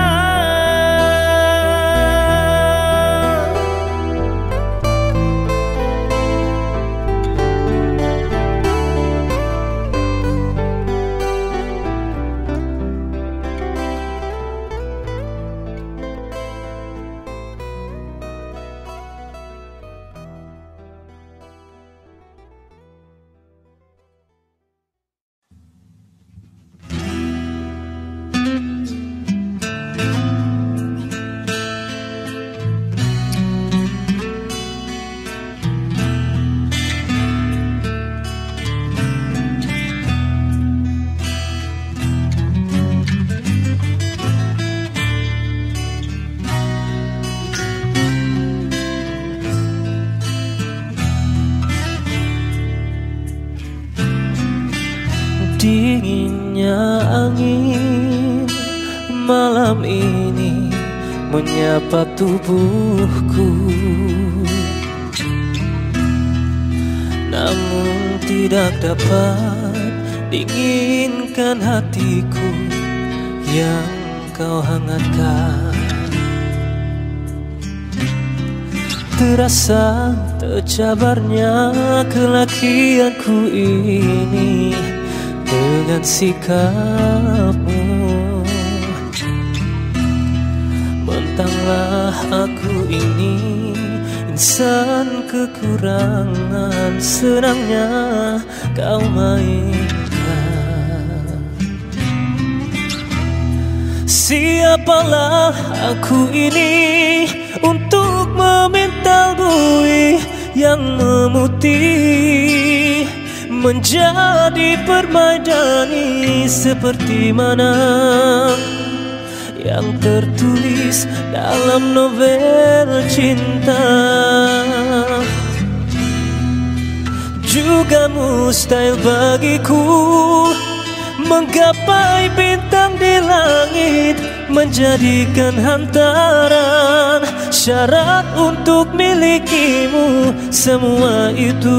Dinginnya angin malam ini menyapa tubuhku, namun tidak dapat dinginkan hatiku yang kau hangatkan. Terasa tercabarnya kelakianku ini dengan sikapmu. Mentanglah aku ini insan kekurangan, senangnya kau mainkan. Siapalah aku ini untuk meminta bui yang memutih, menjadi permaidani seperti mana yang tertulis dalam novel cinta. Juga mustahil bagiku menggapai bintang di langit, menjadikan hantaran syarat untuk milikimu. Semua itu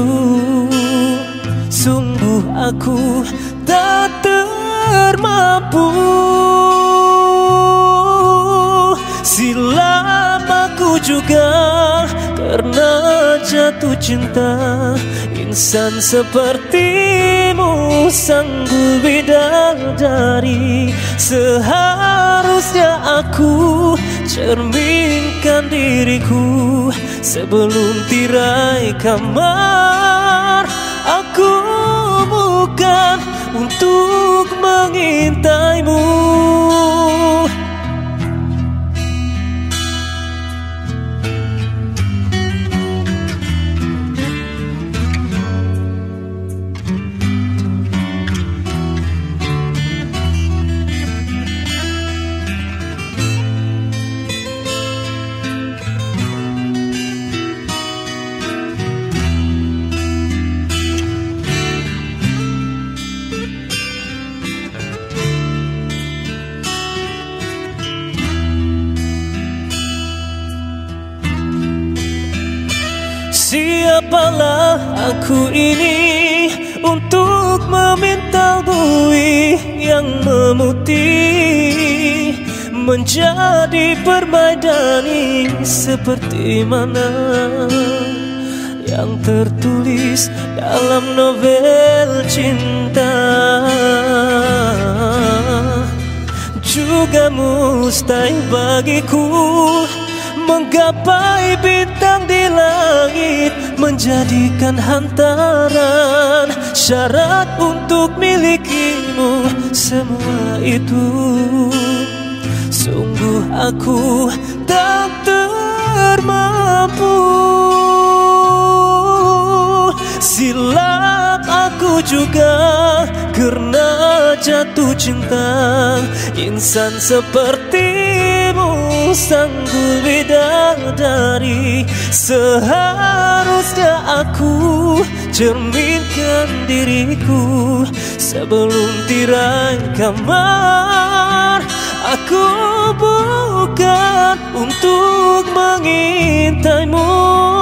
sungguh aku tak termampu. Silap aku juga karena jatuh cinta. Insan sepertimu sanggul bidadari. Seharusnya aku cerminkan diriku sebelum tirai kamar. Aku bukan untuk mengintaimu. Siapalah aku ini untuk meminta bui yang memutih, menjadi permaidani seperti mana yang tertulis dalam novel cinta. Juga mustahil bagiku menggapai bintang di langit, menjadikan hantaran syarat untuk milikimu. Semua itu sungguh aku tak termampu. Silap aku juga karena jatuh cinta. Insan sepertimu sanggul bidadari. Seharusnya aku cerminkan diriku sebelum tirai kamar. Aku bukan untuk mengintaimu.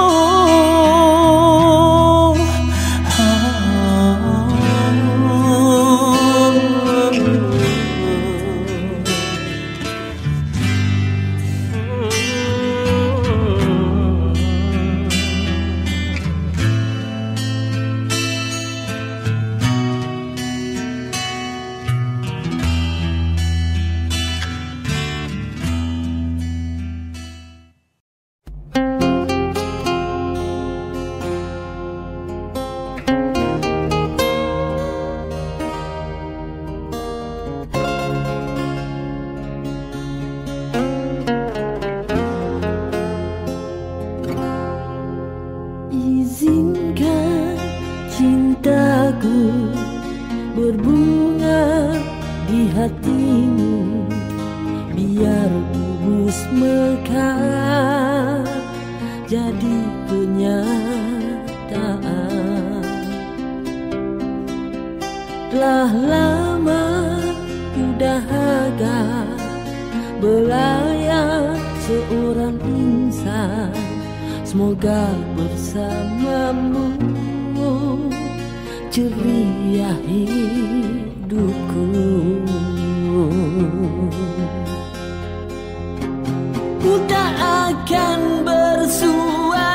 Izinkan cintaku berbunga di hatimu, biar tulus mekar jadi kenyataan. Telah lama ku dahaga belayar seorang insan, semoga bersamamu ceria hidupku. Ku tak akan bersuara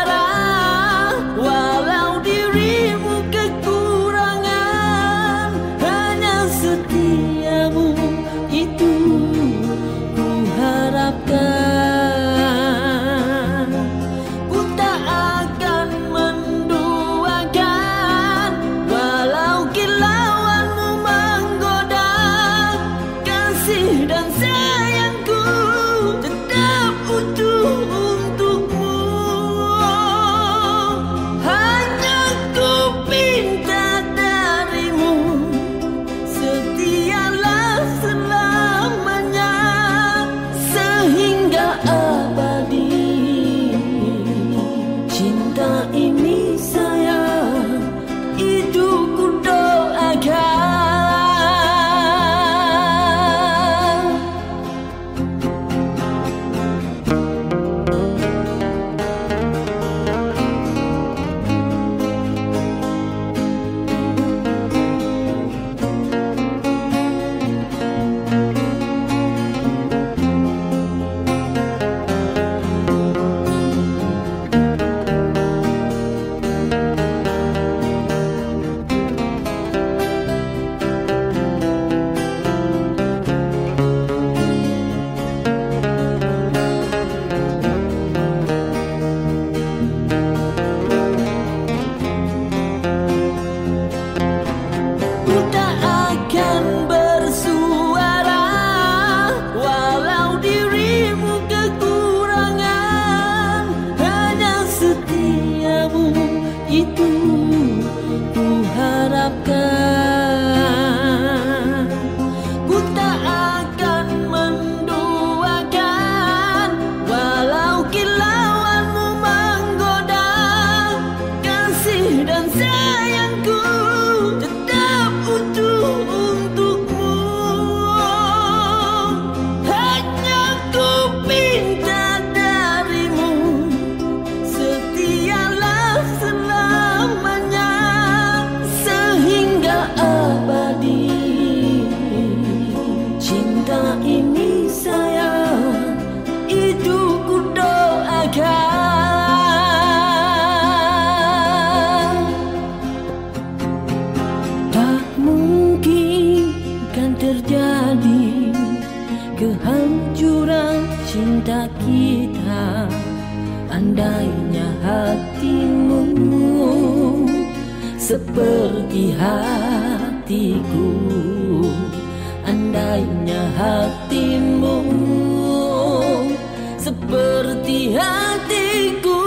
harapkan. Ku tak akan menduakan, walau kilauanmu menggoda. Kasih dan sayangku tetap utuh untukmu. Hanya ku minta darimu, setialah selamanya sehingga abadi. Cinta ini sayang, itu ku doakan. Tak mungkin kan terjadi kehancuran cinta kita, andainya hatimu seperti hatiku. Andainya hatimu seperti hatiku.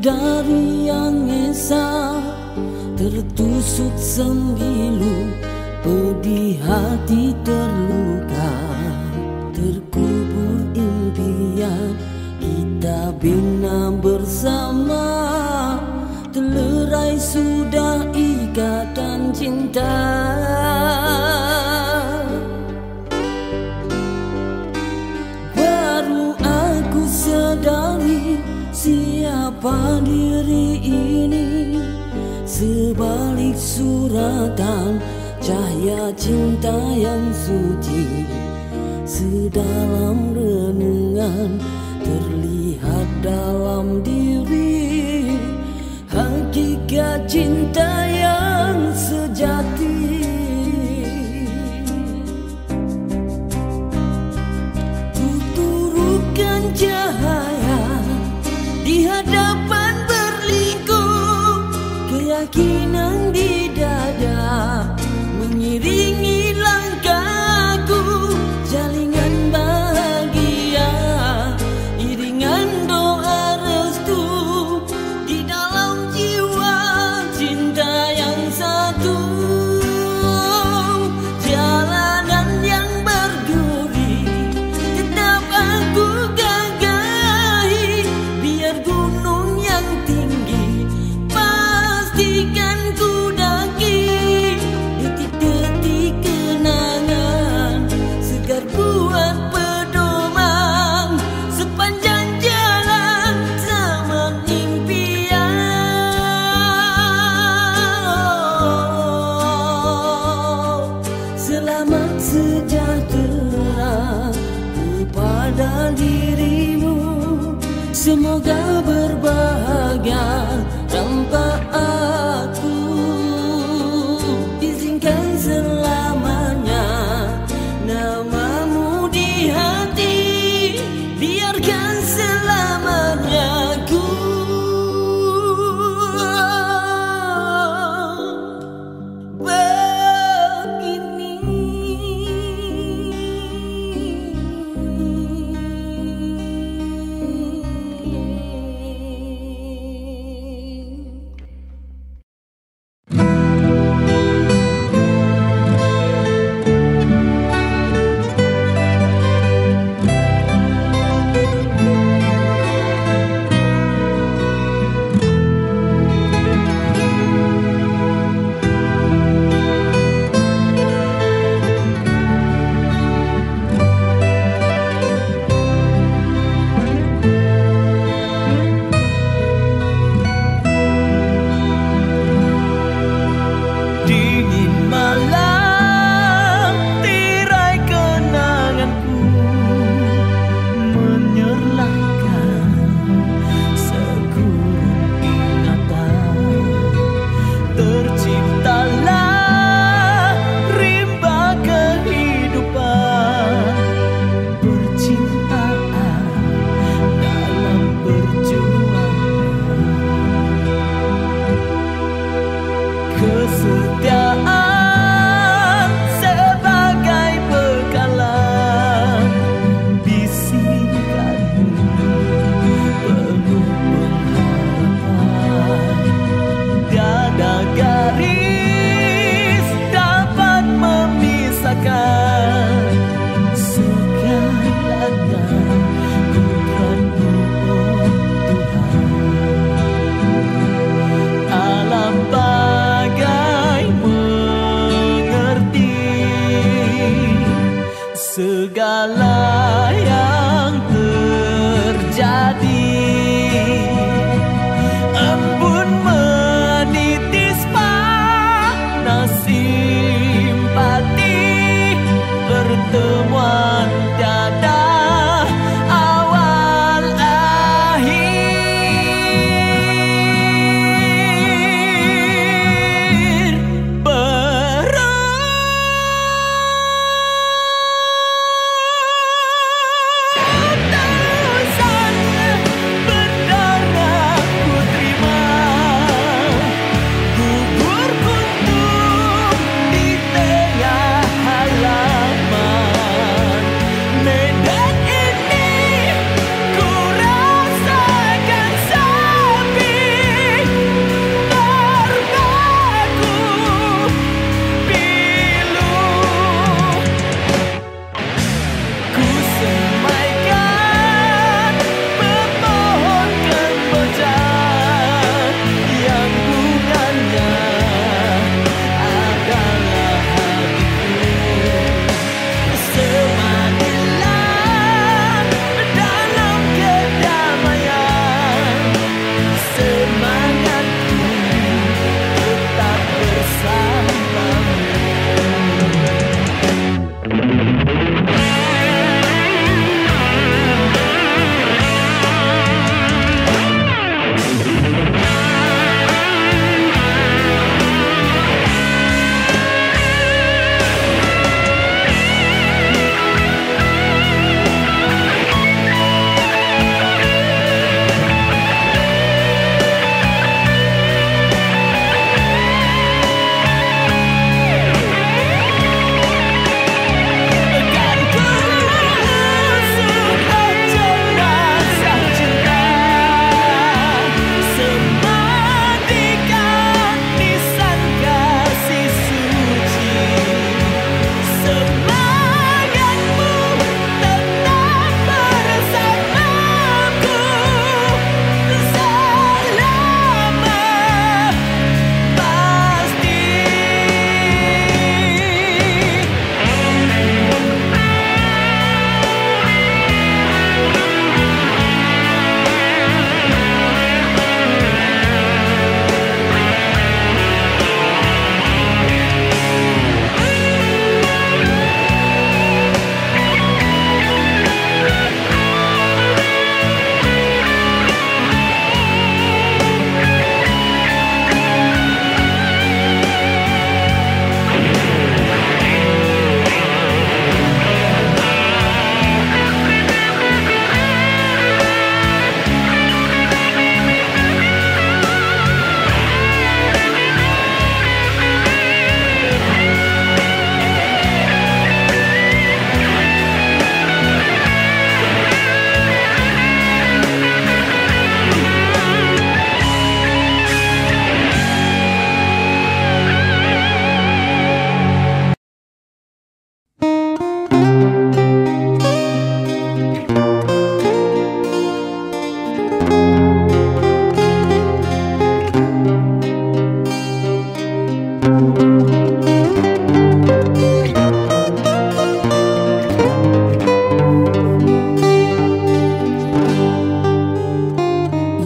dari yang esa, tertusuk sembilu, pedih hati terluka, terkubur impian kita bina bersama, terlerai sudah ikatan cinta. Baru aku sadari siapa diri ini, sebalik suratan cahaya cinta yang suci, sedalam renungan terlihat dalam diri, hakikat cinta yang sejati. Kuturutkan cahaya di hadapan berliku, keyakinan di dada mengiringi langkahku, jalingan bahagia, iringan doa restu di dalam jiwa cinta yang satu. Jalanan yang berduri tetap aku gagahi, biar gunung yang tinggi pastikan ku daki. Detik-detik kenangan segar buat pedoman sepanjang jalan zaman impian. Selamat sejahtera kepada dirimu, semoga berbahagia tanpa aku. Izinkan selamanya namamu di hati, biarkan selamanya ku begini.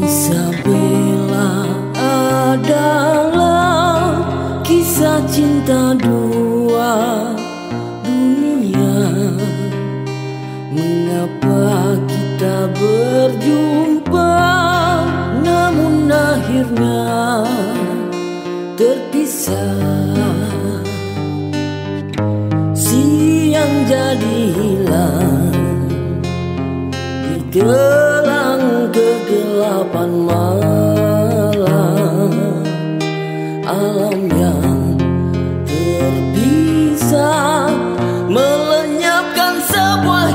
Isabella adalah kisah cinta dua dunia. Mengapa kita berjumpa namun akhirnya terpisah? Siang jadi hilang di gelang kegelapan malam. Alam yang terpisah melenyapkan sebuah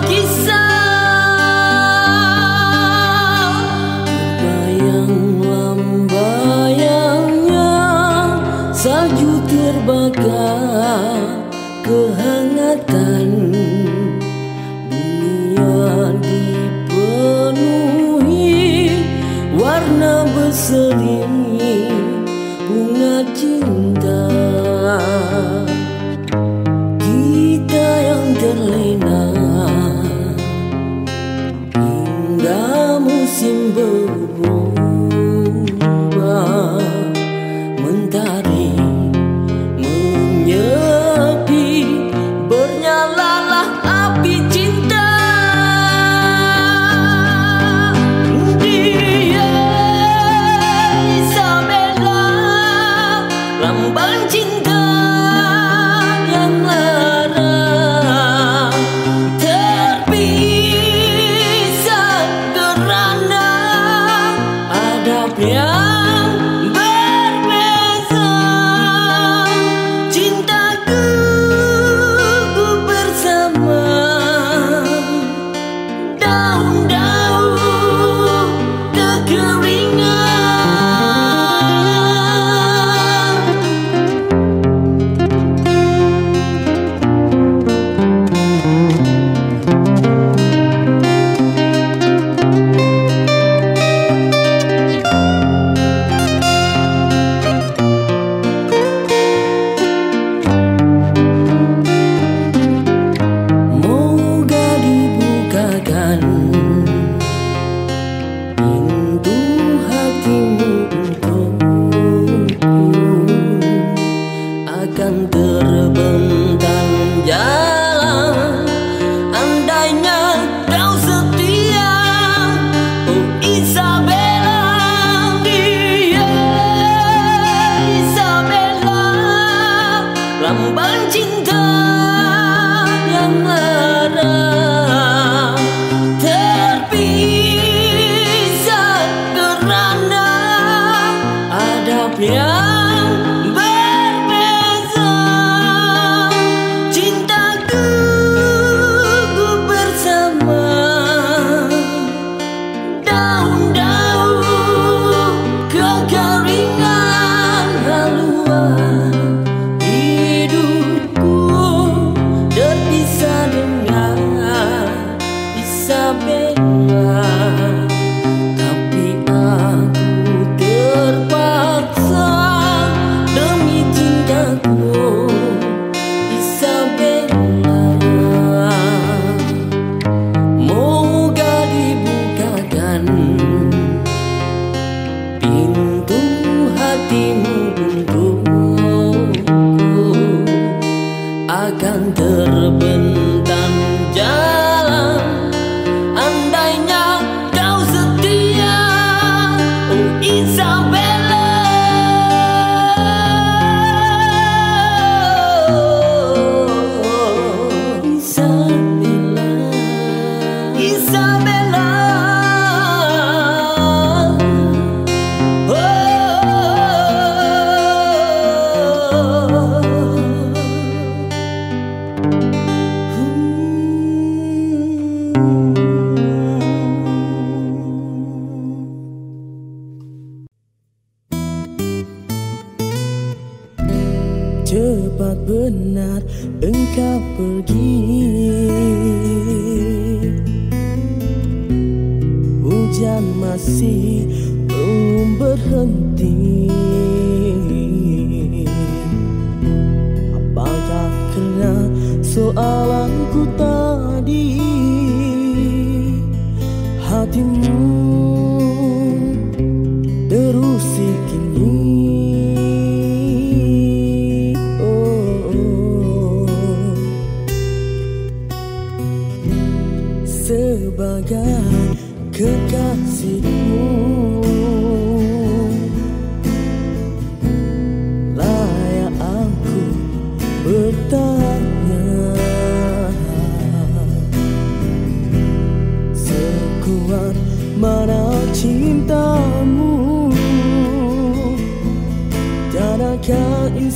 kisah. Terbayang lambayangnya salju terbakar kehangatan. Dunia dipenuhi warna berseri bunga cinta. Kita yang terlena hingga musim berubah. Mentari menyepi, bernyalalah api cinta. Dia Isabella, lambang cinta yang lara, terpisah kerana adab yang berbeza. Cintaku bersama daun-daun kekeringan. Moga dibukakan pintu hatimu untukku. Akan terbentang jalan andainya kau setia. Oh Isabella, dia Isabella, lambang cinta yang lara, terpisah kerana adab yang berbeza. Cintaku bersama daun-daun kekeringan. Haluan hidupku terpisah dengan Isabella, tapi aku terpaksa demi cintaku Isabella. Moga dibukakan pintu hatimu untukku. Akan terbentang jalan andainya kau setia. Oh Isabella, Isabella, Isabella. Cepat benar engkau pergi, hujan masih belum berhenti. Apakah karena soalanku tadi hatimu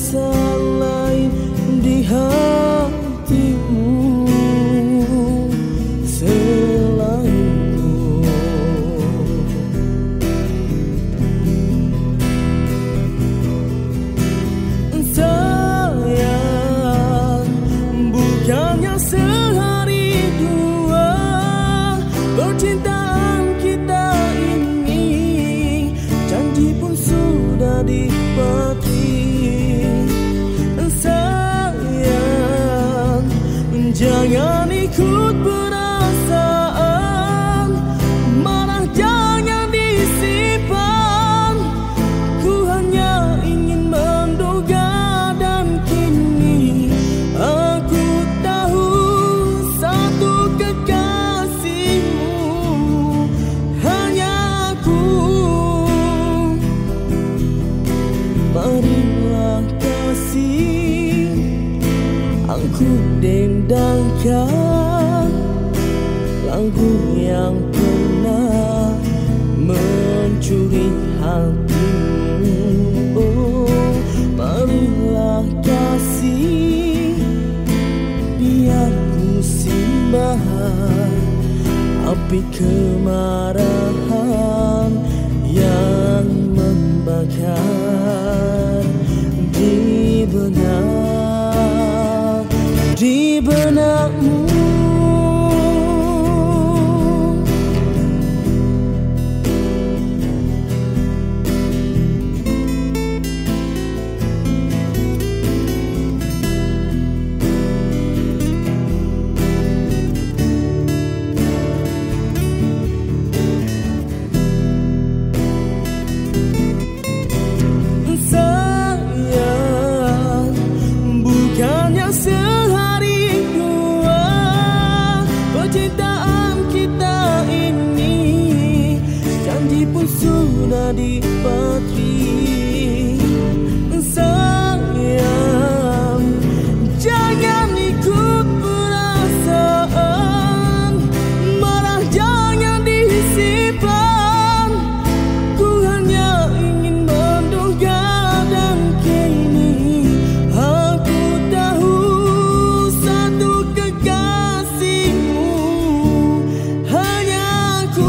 rasa lain di hatimu selainku. Sayang, bukannya sehari dua percintaan kita ini, janji pun sudah dipati. Sayang, jangan ikut perasaan, marah jangan disimpan. Ku hanya ingin menduga dan kini aku tahu satu kekasihmu hanya aku. Marilah kasih, aku dendangkan lagu yang pernah mencuri hatimu. Oh, marilah kasih, biar ku simbah api kemarahan yang membakar di benak, di benakmu. Sayang, bukannya sehari dua percintaan kita ini, janji pun sudah dipatri. Sayang, jangan ikut perasaan, marah jangan disimpan. Ku hanya ingin menduga dan kini aku tahu satu kekasihmu hanya aku.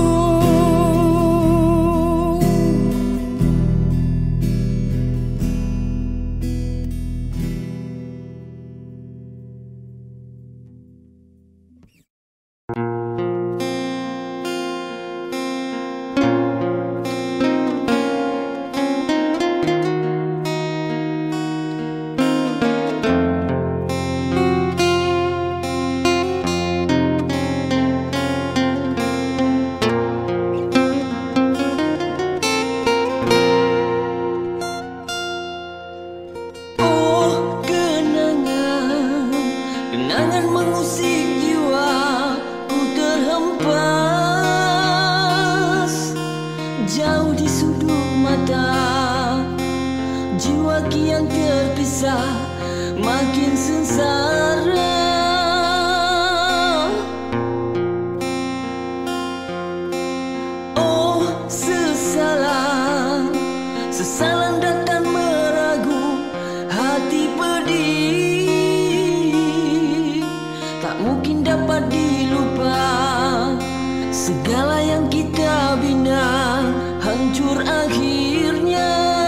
Oh, kenangan, kenangan mengusik jiwa ku terhempas jauh di sudut mata. Jiwa kian terpisah, makin sengsara. Oh, sesalan, sesalan datang meragu hati pedih. Tak mungkin dapat dilupa, segala yang kita bina hancur akhirnya.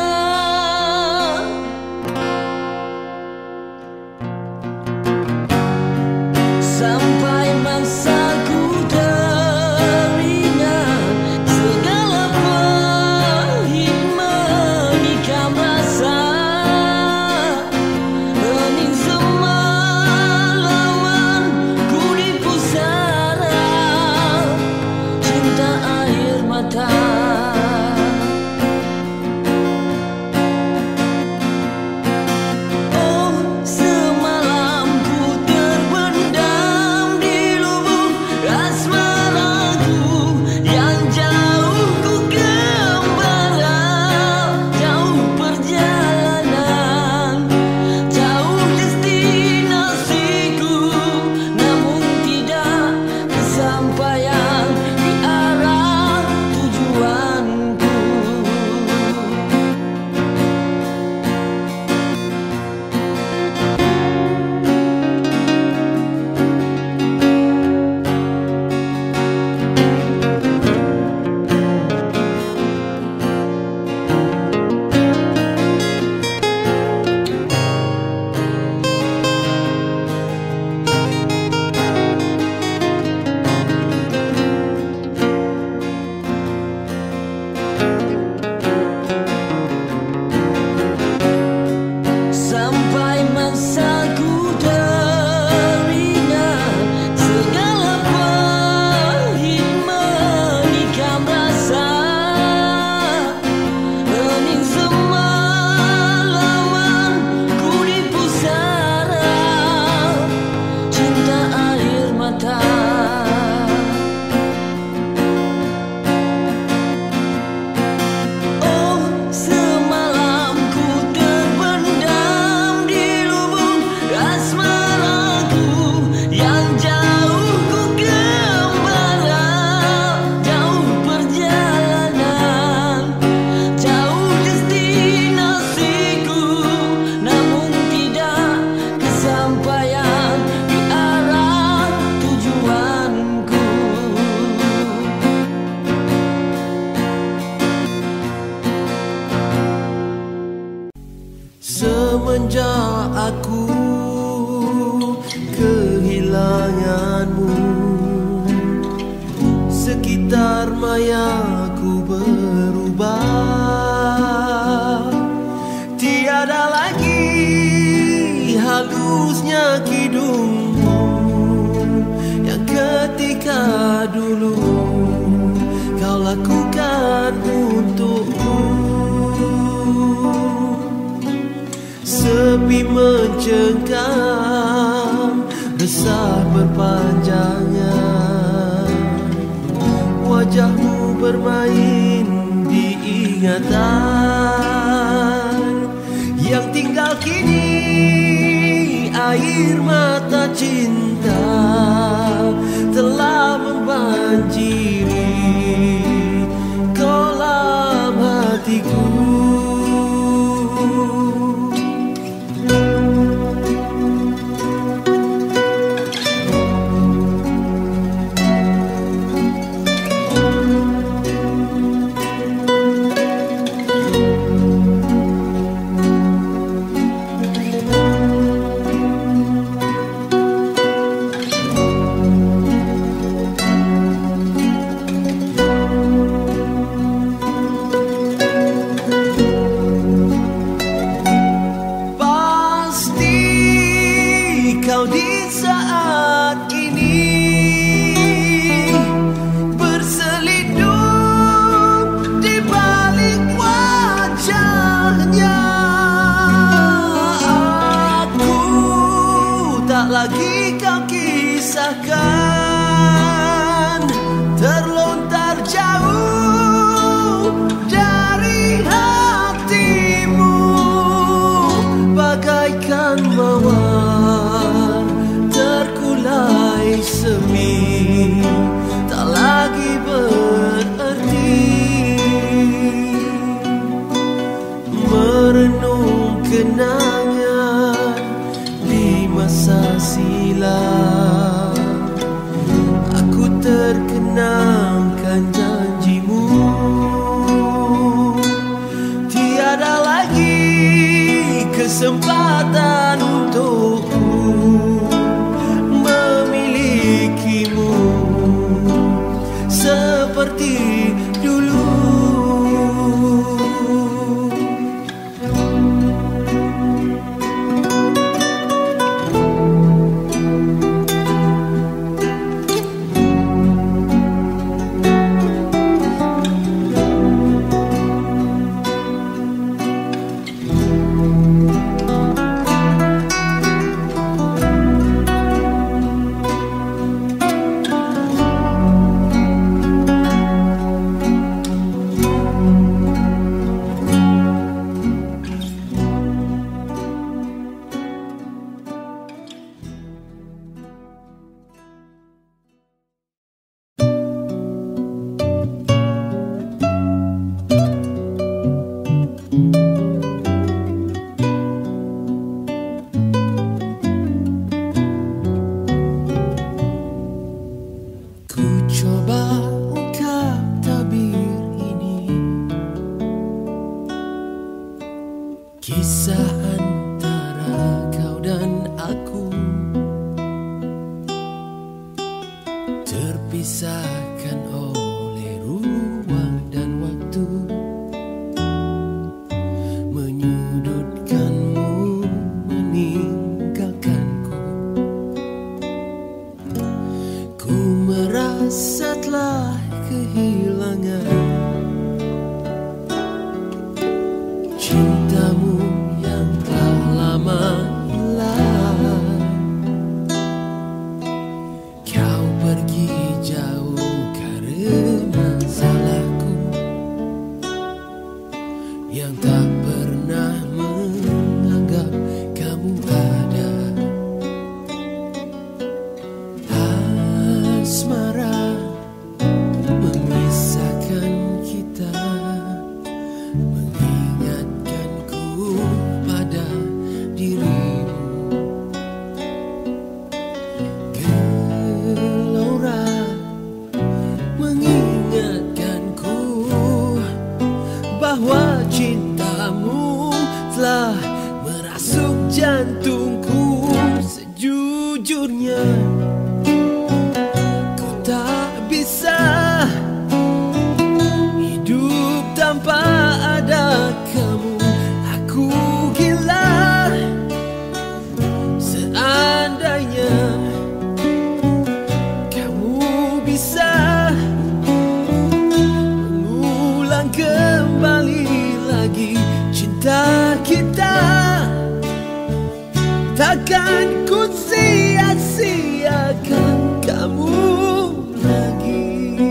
Sampai mangsaku teringat segala pahit memikam rasa. Hening semalaman ku di pusara cinta Semenjak aku kehilanganmu, sekitar mayaku berubah. Tiada lagi halusnya kidungmu yang ketika dulu kau lakukan untukku. Sepi mencengkam, resah berpanjangan, wajahmu bermain di ingatan. Yang tinggal kini air mata cinta telah membanjiri kolam hatiku. Lagi kau kisahkan, terlontar jauh dari hatimu, bagaikan mawar terkulai semi, tak lagi berarti. Merenung kenangan di masa silam, aku terkenangkan janjimu. Tiada lagi kesempatan untukku memilikimu seperti dulu. Kisah antara kau dan aku terpisahkan oleh ruang dan waktu, menyudutkanmu, meninggalkanku. Ku merasa telah kehilangan cintamu yang telah lama hilang. Kau pergi jauh karena salahku yang tak pernah menganggap kamu ada. Asmara memisahkan kita, mengingatkanku pada dirimu. Gelora mengingatkanku bahwa cintamu telah merasuk jantungku sejujurnya. Ku tak bisa hidup tanpa ada kamu. Aku gila seandainya kamu bisa mengulang kembali lagi cinta kita. Takkan ku sia-siakan kamu lagi.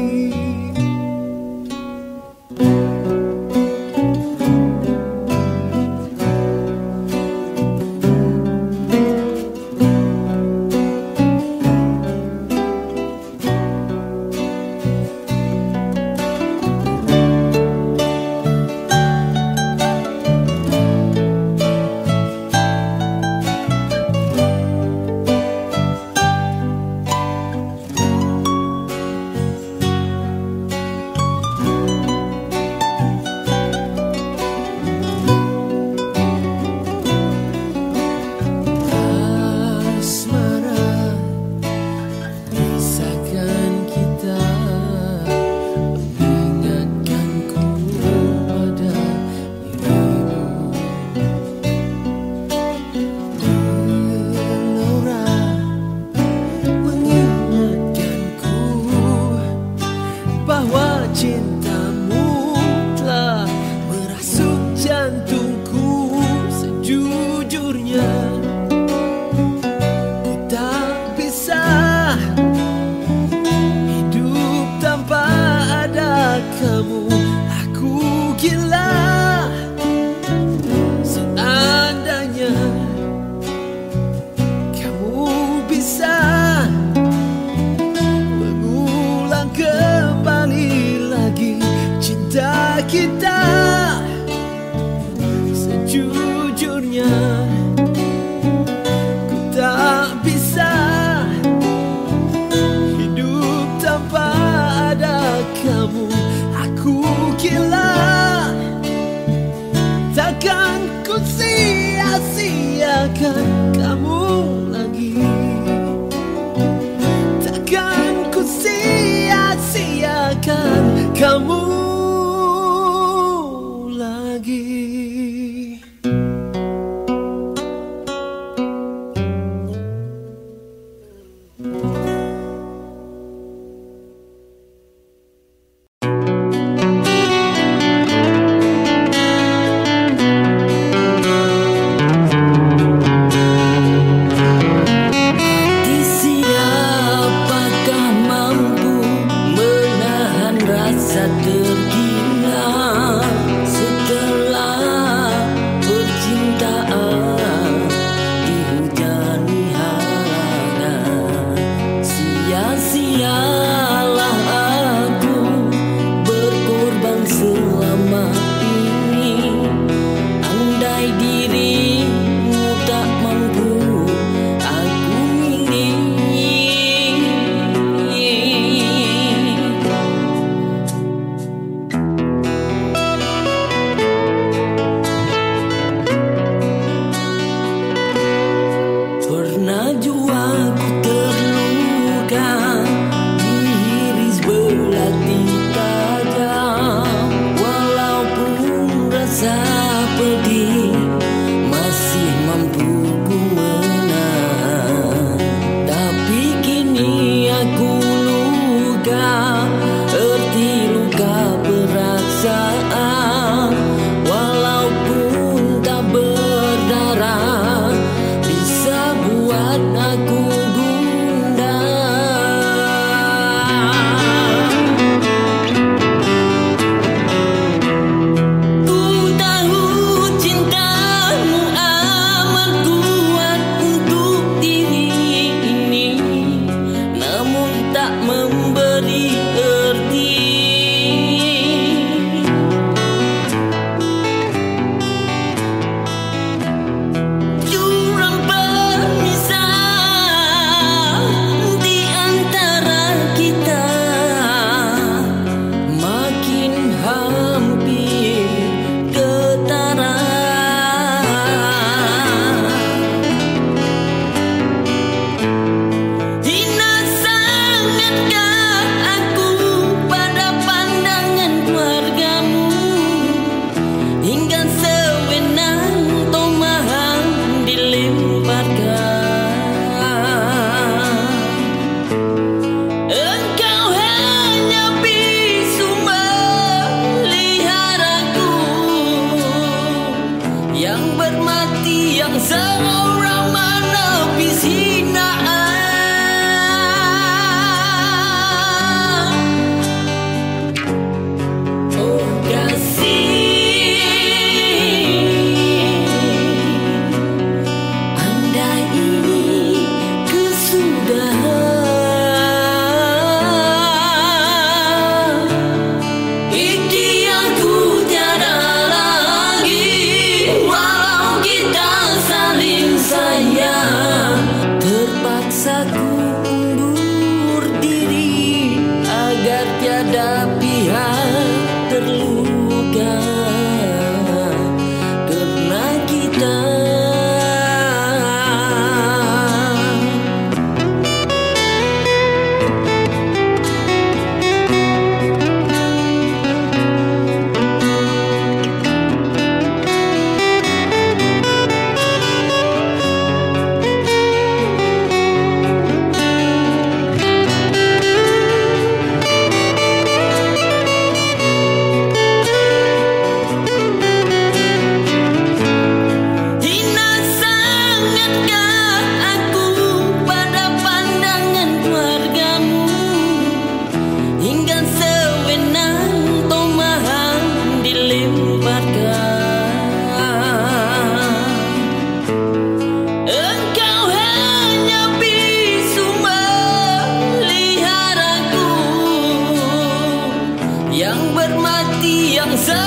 Cintamu telah merasuk jantungku sejujurnya. Ku tak bisa hidup tanpa ada kamu. Aku gila seandainya kamu bisa mengulang kembali cinta kita. Sejujurnya ku tak bisa hidup tanpa ada kamu. Aku gila, takkan ku sia-siakan kamu lagi. Takkan ku sia-siakan kamu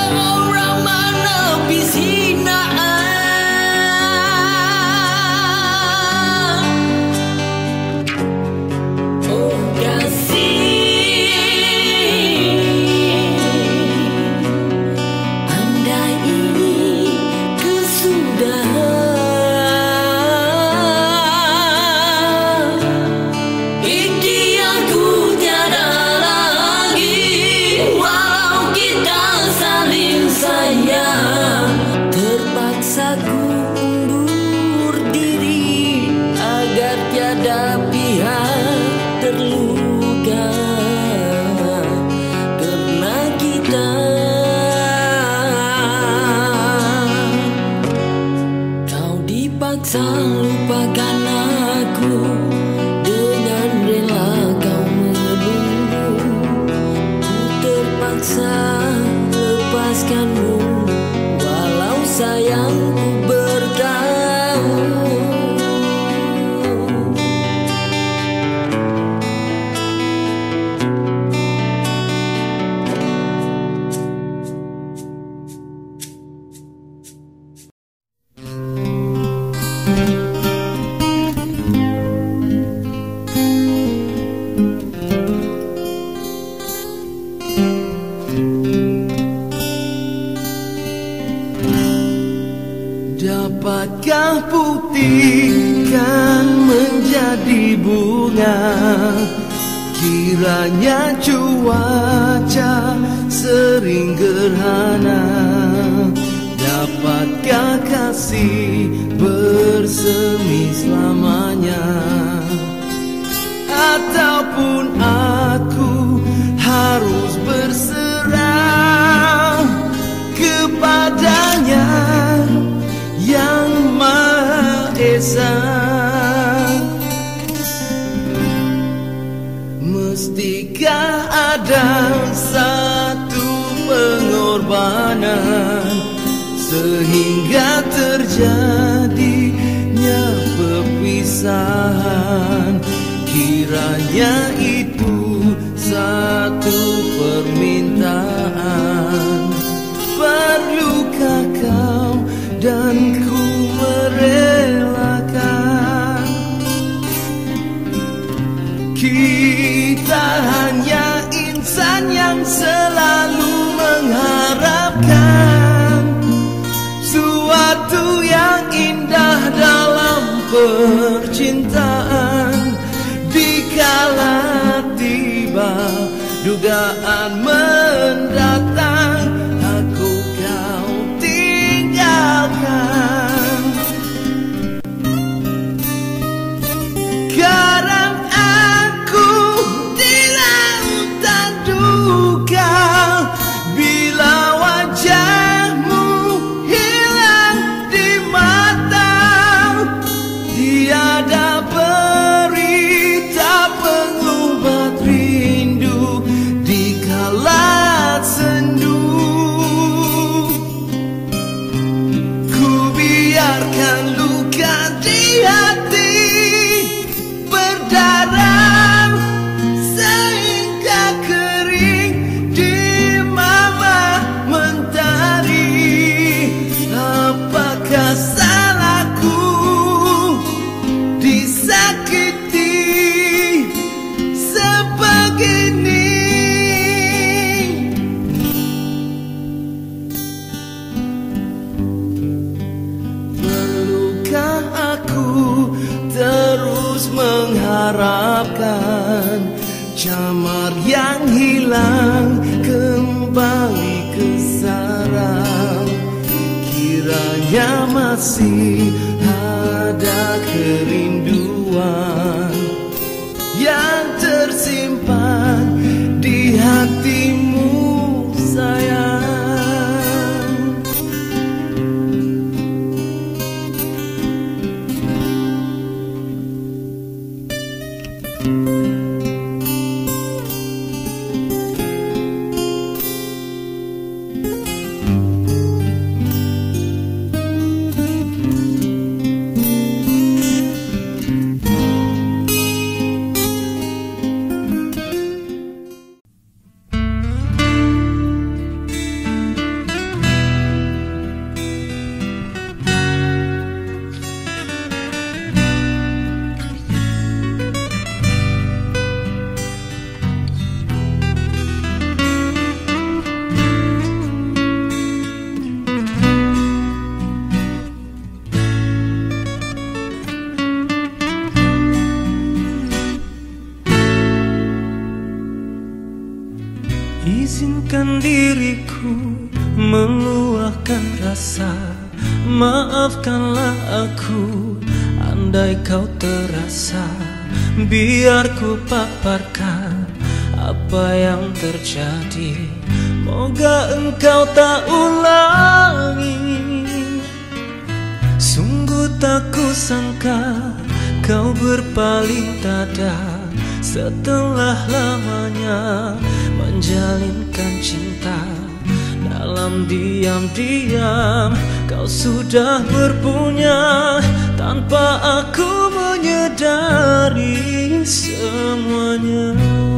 orang menepis hinaan. Oh kasih, andai ini kesudahan, ikhtiarku tiada lagi. Walau kita saling sayang, terpaksa ku undur diri agar tiada pihak terluka karena kita. Kau dipaksa lupakan aku, dengan rela kau menunggu. Ku terpaksa lepaskanmu, walau sayangku bertahun. Dapatkah putihkan menjadi bunga? Kiranya cuaca sering gerhana. Dapatkah kasih bersemi selamanya? Ataupun aku harus berserah kepadanya Yang Maha Esa. Mestikah ada satu pengorbanan sehingga terjadinya perpisahan? Kiranya itu satu permintaan. Perlukah kau dan ku merelakan? Kita hanya insan yang selalu mengharapkan suatu yang indah dalam percintaan. Dikala tiba dugaan mendatang, aku kau tinggalkan. Sekarang aku di lautan duka, bila wajahmu hilang di mata. Tiada berita pengobat rindu dikala sendu. Ku biarkan luka di hati berdarah sehingga kering di mama mentari. Apakah salahku disakiti sebegini? Perlukah aku terus mengharapkan camar yang hilang kembali ke sarang? Kiranya masih ada kerinduan yang tersimpan di hatimu sayang. lupakan rasa. Maafkanlah aku andai kau terasa. Biar ku paparkan apa yang terjadi, moga engkau tak ulangi. Sungguh tak kusangka kau berpaling dada setelah lamanya menjalinkan cinta. Dalam diam-diam kau sudah berpunya tanpa aku menyadari semuanya.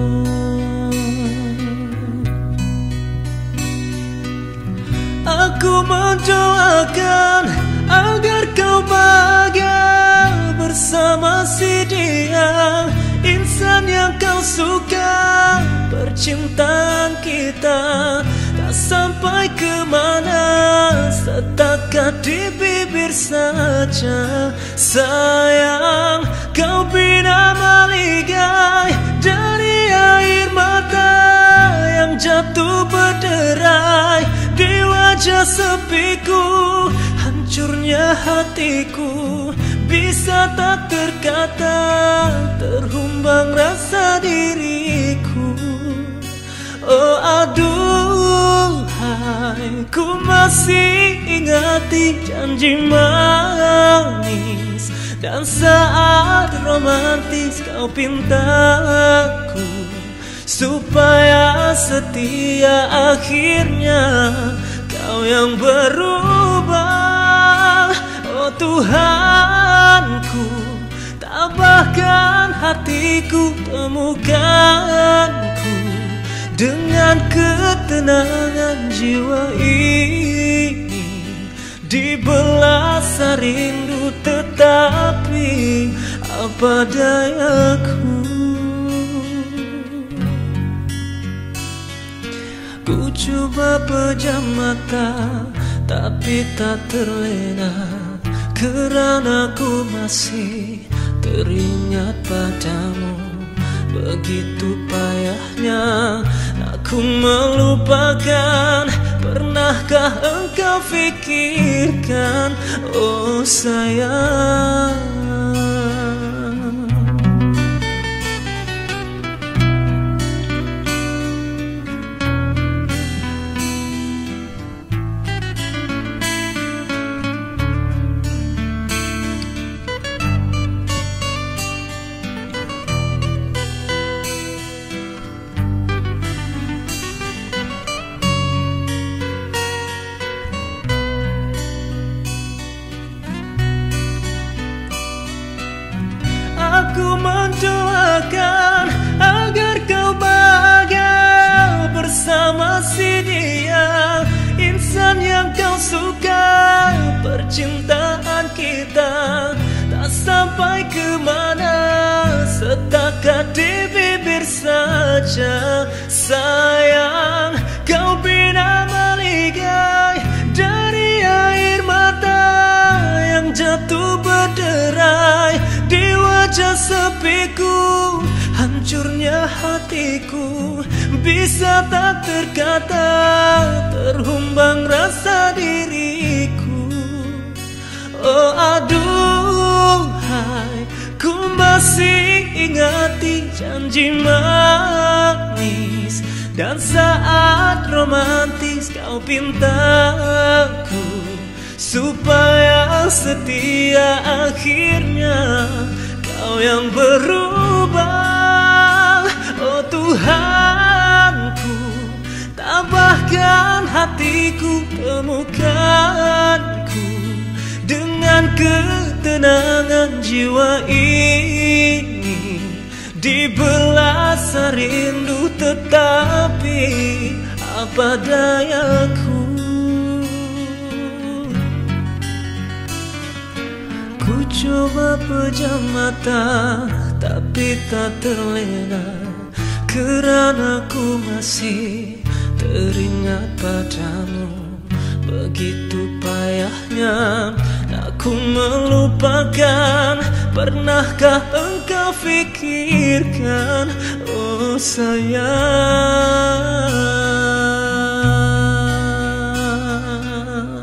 Aku mendoakan agar kau bahagia bersama si dia, insan yang kau suka. Percintaan kita tak sampai kemana, setakat di bibir saja. Sayang, kau bina maligai dari air mata yang jatuh berderai di wajah sepiku. Hancurnya hatiku bisa tak terkata, terhumbang rasa diriku. Oh aduhai, ku masih ingati janji manis dan saat romantis kau pintaku supaya setia. Akhirnya kau yang berubah. Oh Tuhanku, tabahkan hatiku, temukanku dengan ketenangan jiwa ini. Dibelah rindu tetapi apa dayaku. Ku coba pejam mata tapi tak terlena, kerana ku masih teringat padamu. Begitu payahnya aku melupakan. Pernahkah engkau fikirkan, oh sayang? Aku mendoakan agar kau bahagia bersama si dia, insan yang kau suka. Percintaan kita tak sampai kemana, setakat di bibir saja. Sayang, kau bina maligai dari air mata yang jatuh berderai di wajah sepiku. Hancurnya hatiku bisa tak terkata, terhumbang rasa diriku. Oh aduhai, ku masih ingati janji manis dan saat romantis kau pintaku supaya setia. Akhirnya kau yang berubah. Oh Tuhanku, tabahkan hatiku, temukanku dengan ketenangan jiwa ini. Dibelah rindu tetapi apa dayaku. Ku coba pejam mata tapi tak terlena, kerana ku masih teringat padamu. Begitu payahnya aku melupakan. Pernahkah engkau fikirkan, oh sayang?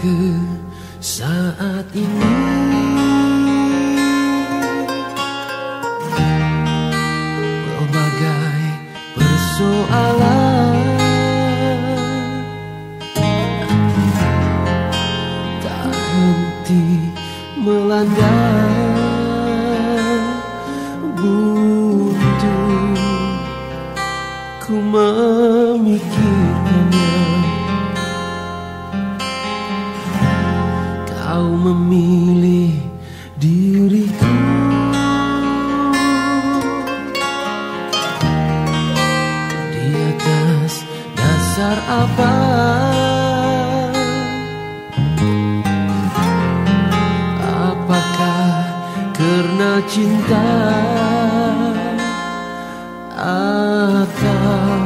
ke saat ini berbagai persoalan tak henti melanda, buntu ku memikirkannya. Kau memilih diriku di atas dasar apa? Apakah karena cinta atau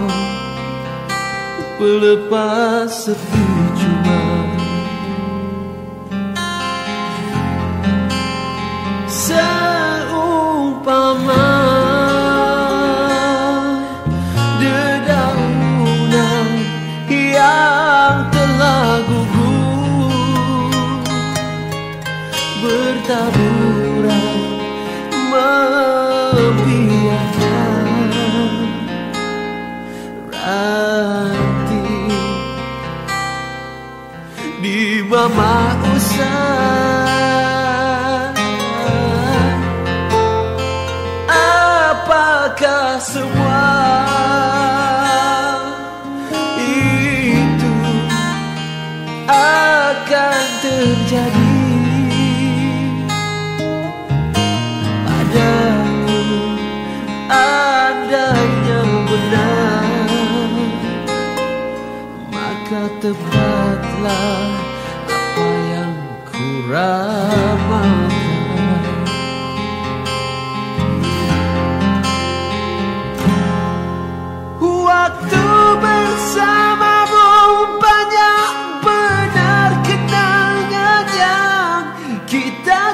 pelepas sepi cuma? Seumpama dedaunan yang telah gugur bertaburan membiarkan ranting di mama usai. Apakah semua itu akan terjadi padaku? Andainya benar, maka tepatlah apa yang ku ramalkan. Waktu bersamamu banyak benar kenangan yang kita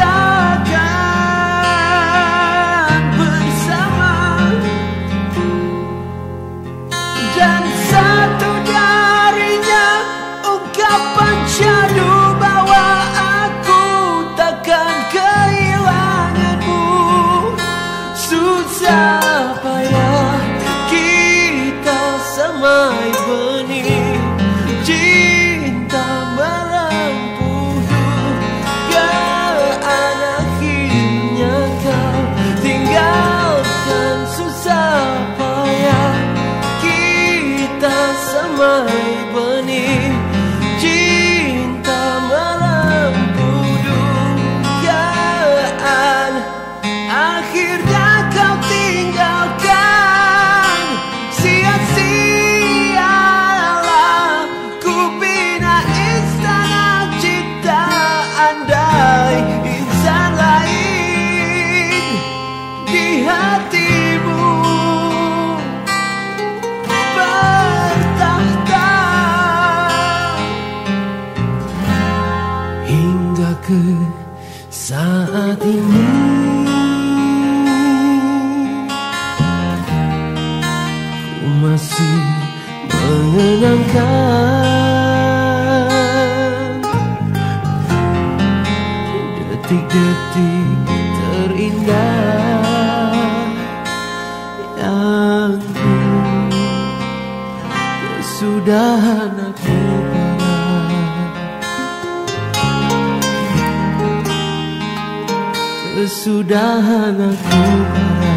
ciptakan bersama, dan satu darinya ungkapan syahdu bahwa aku takkan kehilanganmu. Susah payah samai benih cinta merampuh dugaan, akhirnya kau tinggalkan. Susah payah kita samai benih cinta merampuh dugaan, akhirnya kau tinggalkan. Sia-sialah ku bina istana cinta, andai insan lain di hatimu bertahta. Hingga ke saat ini masih mengenangkan detik-detik terindah yang kesudahan aku parah, kesudahan aku parah.